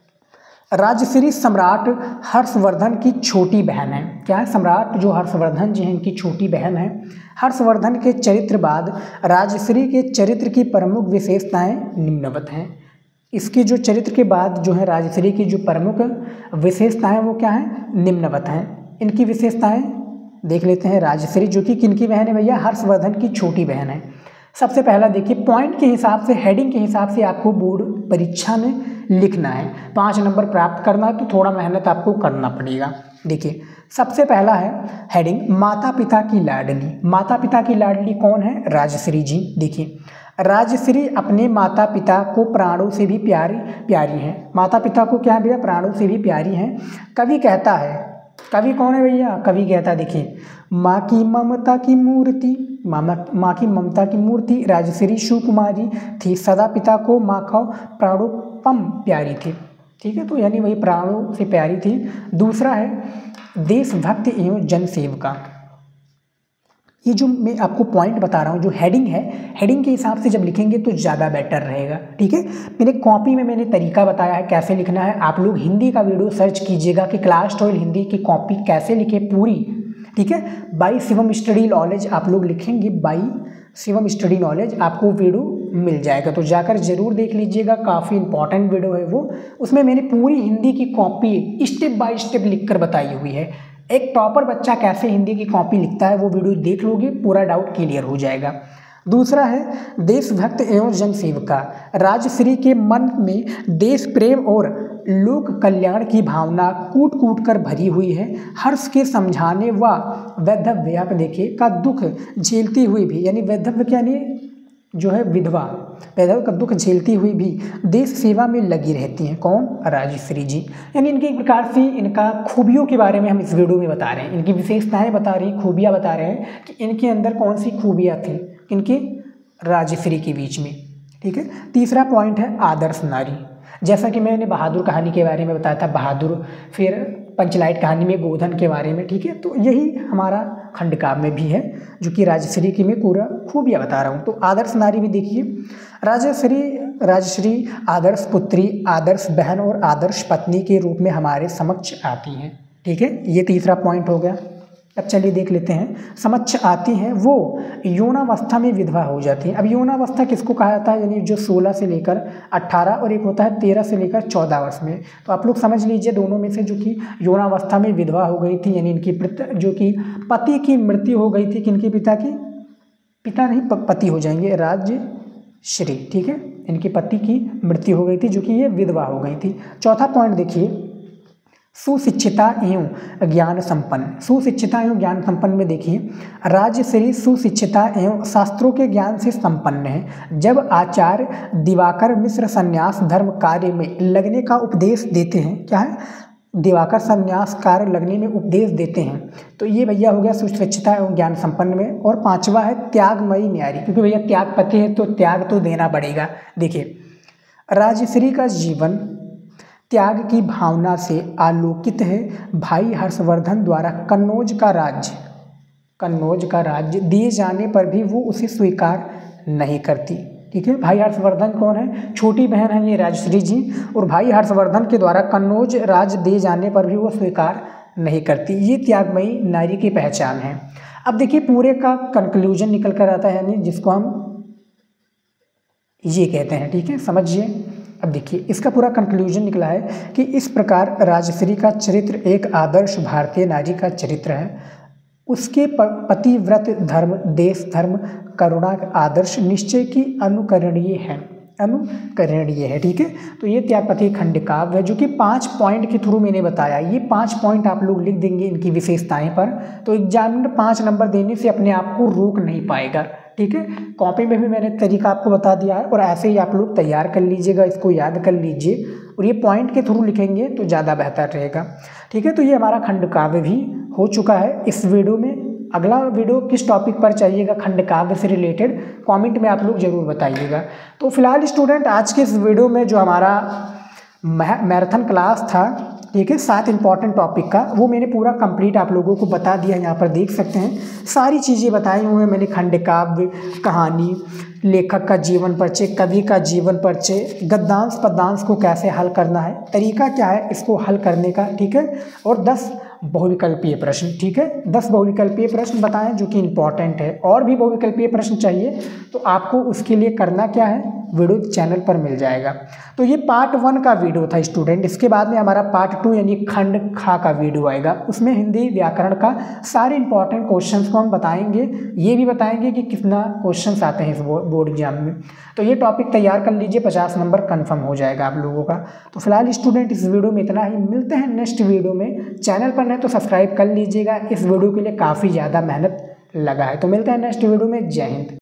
राजश्री सम्राट हर्षवर्धन की छोटी बहन है। क्या है, सम्राट जो हर्षवर्धन जी हैं इनकी छोटी बहन है। हर्षवर्धन के चरित्र बाद राजश्री के चरित्र की प्रमुख विशेषताएं निम्नवत हैं। इसके जो चरित्र के बाद जो है राजश्री की जो प्रमुख विशेषताएं वो क्या हैं, निम्नवत हैं। इनकी विशेषताएं देख लेते हैं। राजश्री जो कि किनकी बहन है भैया, हर्षवर्धन की छोटी बहन है। सबसे पहला देखिए, पॉइंट के हिसाब से, हेडिंग के हिसाब से आपको बोर्ड परीक्षा में लिखना है। 5 नंबर प्राप्त करना है तो थोड़ा मेहनत आपको करना पड़ेगा। देखिए, सबसे पहला है हेडिंग, माता पिता की लाडली। माता पिता की लाडली कौन है, राजश्री जी। देखिए, राजश्री अपने माता पिता को प्राणों से भी प्यारी है। माता पिता को क्या भैया, प्राणों से भी प्यारी हैं। कवि कहता है, कवि कौन है भैया, कवि कहता है, देखिए, माँ की ममता की मूर्ति, माँ की ममता की मूर्ति राजश्री सुकुमारी थी, सदा पिता को माँ का प्राणोपम प्यारी थी, ठीक है। तो यानी वही प्राणों से प्यारी थी। दूसरा है देशभक्त एवं जनसेविका। ये जो मैं आपको पॉइंट बता रहा हूँ, जो हेडिंग है, हेडिंग के हिसाब से जब लिखेंगे तो ज़्यादा बेटर रहेगा। ठीक है, मेरे कॉपी में मैंने तरीका बताया है कैसे लिखना है। आप लोग हिंदी का वीडियो सर्च कीजिएगा कि क्लास 12 हिंदी की कॉपी कैसे लिखे पूरी। ठीक है, बाई शिवम स्टडी नॉलेज आप लोग लिखेंगे, बाई शिवम स्टडी नॉलेज, आपको वीडियो मिल जाएगा, तो जाकर ज़रूर देख लीजिएगा। काफ़ी इंपॉर्टेंट वीडियो है वो, उसमें मैंने पूरी हिंदी की कॉपी स्टेप बाय स्टेप लिखकर बताई हुई है। एक टॉपर बच्चा कैसे हिंदी की कॉपी लिखता है वो वीडियो देख लोगे, पूरा डाउट क्लियर हो जाएगा। दूसरा है देशभक्त एवं जनसेविका। राजश्री के मन में देश प्रेम और लोक कल्याण की भावना कूट कूट कर भरी हुई है। हर्ष के समझाने व वैधव्य, आप देखिए, का दुख झेलती हुई भी, यानी वैधव्य क्या, यानी जो है विधवा, वैधव्य का दुख झेलती हुई भी देश सेवा में लगी रहती हैं। कौन? राजश्री जी। यानी इनके एक प्रकार से इनका खूबियों के बारे में हम इस वीडियो में बता रहे हैं, इनकी विशेषताएं बता रहे हैं, खूबियाँ बता रहे हैं कि इनके अंदर कौन सी खूबियाँ थी इनके राजश्री के बीच में। ठीक है, तीसरा पॉइंट है आदर्श नारी। जैसा कि मैंने बहादुर कहानी के बारे में बताया था, बहादुर, फिर पंचलाइट कहानी में गोधन के बारे में। ठीक है, तो यही हमारा खंडकाव्य में भी है, जो कि राजश्री की मैं पूरा खूबियाँ बता रहा हूँ। तो आदर्श नारी भी देखिए, राजश्री आदर्श पुत्री, आदर्श बहन और आदर्श पत्नी के रूप में हमारे समक्ष आती हैं। ठीक है, ये तीसरा पॉइंट हो गया। अब चलिए देख लेते हैं, समक्ष आती हैं, वो यौनावस्था में विधवा हो जाती हैं। अब यौनावस्था किसको कहा जाता है? यानी जो 16 से लेकर 18 और एक होता है 13 से लेकर 14 वर्ष में। तो आप लोग समझ लीजिए दोनों में से जो कि यौनावस्था में विधवा हो गई थी, यानी इनकी जो कि पति की मृत्यु हो गई थी, किनके पिता की, पिता नहीं पति हो जाएंगे, राजश्री। ठीक है, इनके पति की मृत्यु हो गई थी, जो कि ये विधवा हो गई थी। चौथा पॉइंट देखिए, सुशिक्षिता एवं ज्ञान संपन्न। सुशिक्षिता एवं ज्ञान संपन्न में देखिए, राजश्री सुशिक्षिता एवं शास्त्रों के ज्ञान से संपन्न है। जब आचार्य दिवाकर मिश्र संन्यास धर्म कार्य में लगने का उपदेश देते हैं, क्या है, दिवाकर संन्यास कार्य लगने में उपदेश देते हैं, तो ये भैया हो गया सुशिक्षिता एवं ज्ञान संपन्न में। और पांचवा है त्यागमयी न्यारी, क्योंकि भैया त्यागपति है तो त्याग तो देना पड़ेगा। देखिए, राजश्री का जीवन त्याग की भावना से आलोकित है। भाई हर्षवर्धन द्वारा कन्नौज का राज्य दिए जाने पर भी वो उसे स्वीकार नहीं करती। ठीक है, भाई हर्षवर्धन कौन है? छोटी बहन है ये राजश्री जी, और भाई हर्षवर्धन के द्वारा कन्नौज राज्य दिए जाने पर भी वो स्वीकार नहीं करती। ये त्यागमयी नारी की पहचान है। अब देखिए पूरे का कंक्लूजन निकल कर आता है, यानी जिसको हम ये कहते हैं। ठीक है, समझिए। अब देखिए इसका पूरा कंक्लूजन निकला है कि इस प्रकार राजश्री का चरित्र एक आदर्श भारतीय नारी का चरित्र है। उसके पतिव्रत धर्म, देश धर्म, करुणा आदर्श निश्चय की अनुकरणीय है। ठीक है, तो ये त्यागपति खंडकाव्य है, जो कि 5 पॉइंट के थ्रू मैंने बताया। ये 5 पॉइंट आप लोग लिख देंगे इनकी विशेषताएं पर, तो एग्जामिनर 5 नंबर देने से अपने आप को रोक नहीं पाएगा। ठीक है, कॉपी में भी मैंने तरीका आपको बता दिया है, और ऐसे ही आप लोग तैयार कर लीजिएगा, इसको याद कर लीजिए, और ये पॉइंट के थ्रू लिखेंगे तो ज़्यादा बेहतर रहेगा। ठीक है, तो ये हमारा खंडकाव्य भी हो चुका है इस वीडियो में। अगला वीडियो किस टॉपिक पर चाहिएगा खंडकाव्य से रिलेटेड, कमेंट में आप लोग ज़रूर बताइएगा। तो फिलहाल स्टूडेंट, आज के इस वीडियो में जो हमारा मैराथन क्लास था, ठीक है, 7 इंपॉर्टेंट टॉपिक का, वो मैंने पूरा कंप्लीट आप लोगों को बता दिया। यहाँ पर देख सकते हैं सारी चीज़ें बताई हुई हैं मैंने, खंडकाव्य, कहानी, लेखक का जीवन परिचय, कवि का जीवन परिचय, गद्यांश पद्यांश को कैसे हल करना है, तरीका क्या है इसको हल करने का। ठीक है, और 10 बहुविकल्पीय प्रश्न। ठीक है, 10 बहुविकल्पीय प्रश्न बताएं जो कि इंपॉर्टेंट है। और भी बहुविकल्पीय प्रश्न चाहिए तो आपको उसके लिए करना क्या है, वीडियो चैनल पर मिल जाएगा। तो ये पार्ट 1 का वीडियो था स्टूडेंट। इसके बाद में हमारा पार्ट 2 यानी खंड खा का वीडियो आएगा। उसमें हिंदी व्याकरण का सारे इंपॉर्टेंट क्वेश्चंस को हम बताएंगे, ये भी बताएंगे कि कितना क्वेश्चंस आते हैं इस बोर्ड एग्जाम में। तो ये टॉपिक तैयार कर लीजिए, 50 नंबर कन्फर्म हो जाएगा आप लोगों का। तो फिलहाल स्टूडेंट इस वीडियो में इतना ही, मिलते हैं नेक्स्ट वीडियो में। चैनल पर नहीं तो सब्सक्राइब कर लीजिएगा, इस वीडियो के लिए काफ़ी ज़्यादा मेहनत लगा है। तो मिलते हैं नेक्स्ट वीडियो में, जय हिंद।